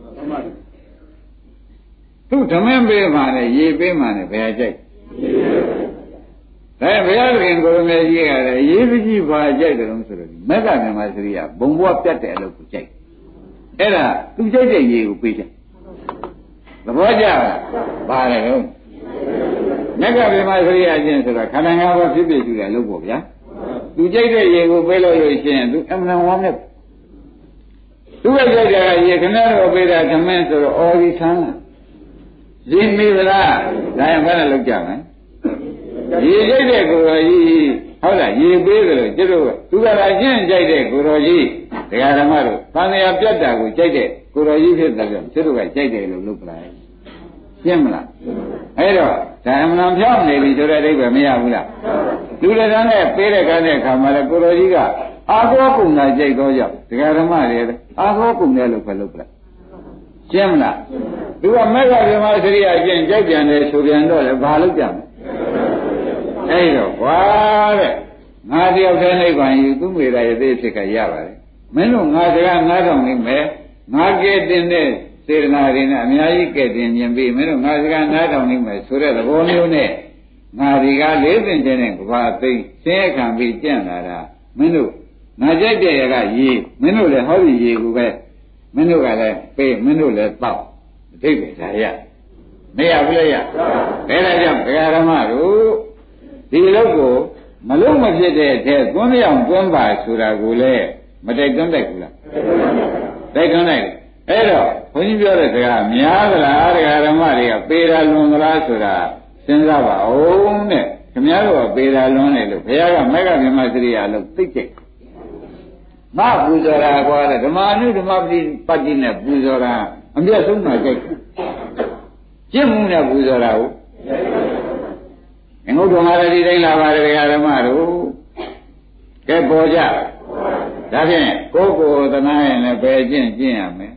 သူဓမ္မပေးမှလည်းရေပေးမှလည်းဘယ်ကြိုက်ဒါဘုရားခင်ကိုရမေကြီးကလည်းရေးပကြီးပါကြိုက်တယ်လို့ဆိုတော့မက္ကမြမစရိယဘုံဘွားပြတ်တဲ့အလုပ်ကိုကြိုက်အဲ့ဒါသူကြိုက်တဲ့ရေကိုပေးချက်သဘောကျလားပါတယ်ဟုတ်မက္ကမြမစရိယချင်းဆိုတော့ခန္ဓာ၅ပါးဖြစ်ဖြစ်ကြည့်တယ်လို့ပေါ့ဗျာသူကြိုက်တဲ့ရေကိုပေးလို့ရှိရင်သူအမှန်ဝမ်းနဲ့သူကကြိုက်တဲ့ရေခဏတော့ပေးတာသမင်းဆိုတော့အော်ဒီဆန်းလားရင်းမိဗလားဒါရင်ဘယ်နဲ့လောက်ကြမလဲရေကြိုက်တဲ့ကိုယ်တော်ကြီးဟုတ်လားရေပေးကြလို့ကျတို့သူကလည်းရှင်းကြိုက်တဲ့ကိုယ်တော်ကြီးတရားဓမ္မတို့သံဃာပြတ်တာကိုကြိုက်တဲ့ကိုယ်တော်ကြီးဖြစ်တယ်ကျတို့ကကြိုက်တယ်လို့လုပ်ပလိုက်ရှင်းမလားအဲ့တော့ဒါအမှန်ဖြောင်းနေပြီဆိုတဲ့အိဗယ်မရဘူးလားလူတွေနဲ့ပေးတဲ့ကမ်းတဲ့အခါမှာလည်းကိုယ်တော်ကြီးကအာဘောကုံသာကြိုက်တော့ကြောင့်တရားဓမ္မတွေအာဘောကုံတယ်လို့ပဲလုပ်ပလိုက်ရှင်းမလားသူကမေဃဗြဟ္မစရိယအကျင့်ကြိုက်ပြန်တယ်ဆိုပြန်တော့လည်းဘာလုပ်ကြမလဲအဲ့တော့ကွာတဲ့ငါတယောက်တည်းနိဗ္ဗာန်ယူသူမေရရဲ့သိဖြစ်ကြရပါတယ်မင်းတို့ငါစကားနားထောင်နေမယ်ငါကဲတင်တဲ့စေတနာတွေနဲ့အများကြီးကဲတင်မြင်ပြီးမင်းတို့ငါစကားနားထောင်နေမယ်ဆိုတဲ့သဘောမျိုးနဲ့ငါဒီကလေးစင်တဲ့ကဘာသိဆင်းရဲခံပြီးကြံ့လာတာမင်းတို့ငါကြိုက်တဲ့ရကရေမင်းတို့လည်းဟောဒီရေကိုပဲမင်းတို့ကလည်းပေးမင်းတို့လည်းတောက်အတိတ်ပဲဒါရမရဘူးလေရဘယ်နဲ့ကြောင့်ဓမ္မတို့ဒီလောက်ကိုမလုံးမဖြစ်တဲ့အထက်သွန်းပြောင်သွန်းပါဆိုတာကိုလည်းမတိုက်တွန်းတိုက်ဘူးလားတိုက်တွန်းလိုက်အဲ့တော့ဘုန်းကြီးပြောတဲ့စကားများသလားဓမ္မတွေကပေတာလွန်သလားဆိုတာစဉ်းစားပါဦးတဲ့ခင်ဗျားတို့ကပေတာလွန်တယ်လို့ဘုရားကမေဃမြမစရိယာလို့သိကြတယ်မပူဇော်တာကွာတဲ့ဓမ္မအနုဓမ္မပတိနဲ့ပူဇော်တာအမြတ်ဆုံးမှကြိုက်ကျင့်မှုနဲ့ပူဇော်တာကိုငုတ်တော်မှာဒီတိုင်းလာပါတယ်ဓမ္မတို့ကဲပေါ်ကြဒါဖြင့်ကိုယ်ကိုယ်သနာရင်လည်းပဲကျင့်ရမယ်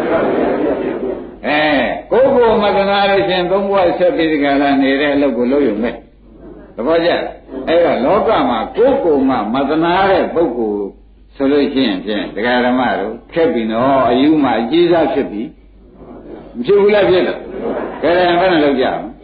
ကိုယ်ကိုယ်မသနာလို့ရှင်သုံးဘဝဆက်ပြီးဒီကလာနေတဲ့အလုပ်ကိုလုပ်ရုံပဲသဘောကျအဲ့တော့လောကမှာကိုယ်ကိုယ်မှမသနာတဲ့ပုဂ္ဂိုလ်ဆိုလို့ရှိရင်ဖြင့်ဒကာဓမ္မတို့ခက်ပြီနော်အယူမှအကြီးစားဖြစ်ပြီမဖြစ်ဘူးလားဖြစ်လို့ကဲဘယ်နဲ့လုပ်ကြအောင်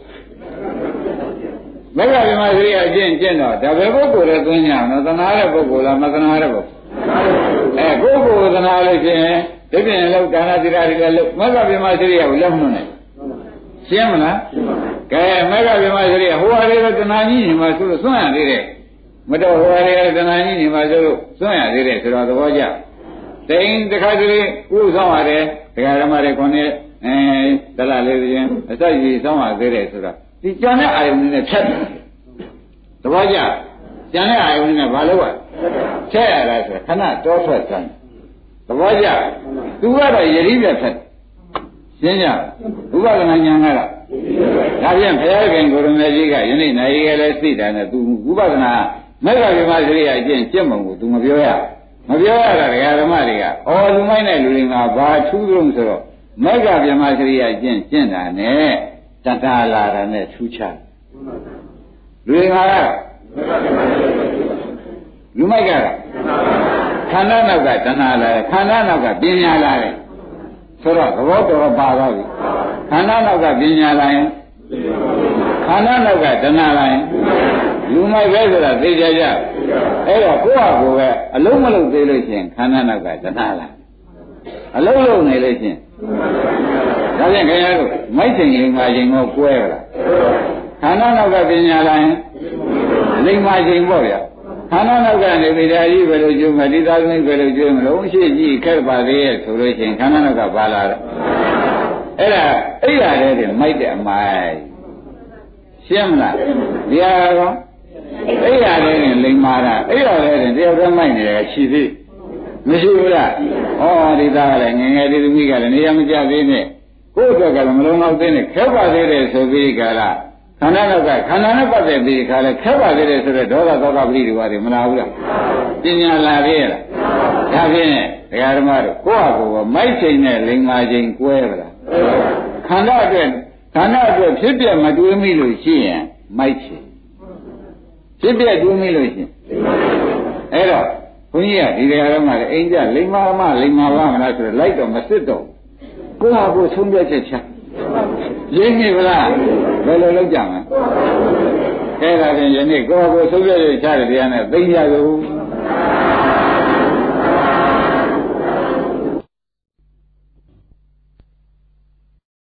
မေဃဗြဟ္မစရိယအကျင့်တော့ဒါပဲပုဂ္ဂိုလ်လည်းသွင်းကြအောင်နော်သနာတဲ့ပုဂ္ဂိုလ်လားမသနာတဲ့ပုဂ္ဂိုလ်ကိုယ်ကိုယ်သနာလို့ရှိရင်ဒီပြင်လောက်ဒါနသီလတွေလည်းလုပ်မေဃဗြဟ္မစရိယကိုလက်မနှုတ်နဲ့ရှင်းမလားကဲမေဃဗြဟ္မစရိယဟိုဟာတွေကတဏှာကြီးညီမဆိုလို့စွန့်ရသေးတယ်မတော်ဟိုဟာတွေကတဏှာကြီးညီမဆိုလို့စွန့်ရသေးတယ်ဆိုတော့သဘောကျတိန်တစ်ခါတည်းဥဆောင်ရတယ်ဒကာဓမ္မတွေခေါင်းနဲ့တလားလေးချင်းအစကြီးဆောင်ရသေးတယ်ဆိုတော့ဒီကြံတဲ့အာယုန်နဲ့ဖြတ်တယ်သဘောကျကြံတဲ့အာယုန်နဲ့ဘာလို့ဖြတ်ရတာဆိုခဏတောထွက်စမ်းသဘောကျသူကတော့ယတိပြတ်ဖြတ်ရှင်းကြဥပဒနာဉာဏ်ကတော့ဒါဖြင့်ဘုရားခင်ကိုရမေကြီးကယနေ့နိုင်ရလဲသိတာနဲ့သူဥပဒနာမေဃဗြဟ္မစရိယအကျင့်ကျင့်ပုံကိုသူမပြောရတာဓမ္မတွေကအော်လူမိုင်းတဲ့လူတွေမှာဘာထူးဆုံးဆိုတော့မေဃဗြဟ္မစရိယကျင့်တာနဲ့တတလာတာနဲ့ထူးခြားလူတွေမှာလူမိုက်ကခန္ဓာနောက်ကတဏှာလာတယ်ခန္ဓာနောက်ကပညာလာတယ်ဆိုတော့သဘောတော်ပါသွားပြီခန္ဓာနောက်ကပညာလာရင်ခန္ဓာနောက်ကတဏှာလာရင်လူမိုက်ပဲဆိုတာသိကြကြအဲ့တော့ကိုယ့်ဟာကိုယ်ပဲအလုံးမလုံးသေးလို့ရှိရင်ခန္ဓာနောက်ကတဏှာလာအလုံးလုံးနေလို့ရှိရင်ဒါဖြင့်ခင်ဗျားတို့မိုက်ချိန်လိမ္မာချိန်ကိုကွဲလားခန္ဓာနောက်ကပညာလာရင်လိမ္မာချိန်ပေါ့ဗျာခန္ဓာနောက်ကနေဗေဒာကြီးပဲလို့ကျိုးမယ်ဒီသာသမီပဲလို့ကျိုးမလို့ရှိကြီးခက်ပါသေးရဲ့ဆိုလို့ရှိရင်ခန္ဓာနောက်ကပါလာတယ်အဲ့ဒါအိယာတဲ့တင်မိုက်တဲ့အမိုက်ရှင်းမလားဒီဟာကောအိယာတဲ့တင်လိမ္မာတာအိယာတဲ့တင်တယောက်တည်းမိုက်နေတယ်ရှိသေးမရှိဘူးလားဩဒီသားကလည်းငငယ်ဒီသမီးကလည်းနေရာမကျသေးနဲ့ကိုယ့်အတွက်ကလည်းမလုံးတော့သေးနဲ့ခက်ပါသေးတယ်ဆိုပြီးကြလားခန္ဓာနောက်ကခန္ဓာနဲ့ပတ်သက်ပြီးခါလဲခက်ပါသေးတယ်ဆိုတော့ဒေါသသောကပရိဒီဝါတွေမလာဘူးလားပညာလာသေးရဲ့လားဒါဖြင့်တရားဓမ္မတို့ကိုယ့်ဟာကိုယ်မိုက်ချိန်နဲ့လိမ္မာချိန်ကွဲပါလားခန္ဓာအတွက်ဖြစ်ပြမတွေးမိလို့ရှိရင်မိုက်ချိန်ဖြစ်ပြတွေးမိလို့ရှိရင်အဲ့တော့ဘုန်းကြီးကဒီတရားဓမ္မတွေအိမ်ကြလိမ္မာမလားဆိုတော့လိုက်တော့မစစ်တော့ကိုယ့်ဟာကိုယ်ဆုံးဖြတ်ချက်ချရင်းမိဗလားဘယ်လိုလုပ်ကြမလဲအဲ့ဒါဖြင့်ယနေ့ကိုယ့်ဟာကိုယ်ဆုံးဖြတ်ချက်ချတဲ့တရားနဲ့သိကြလို့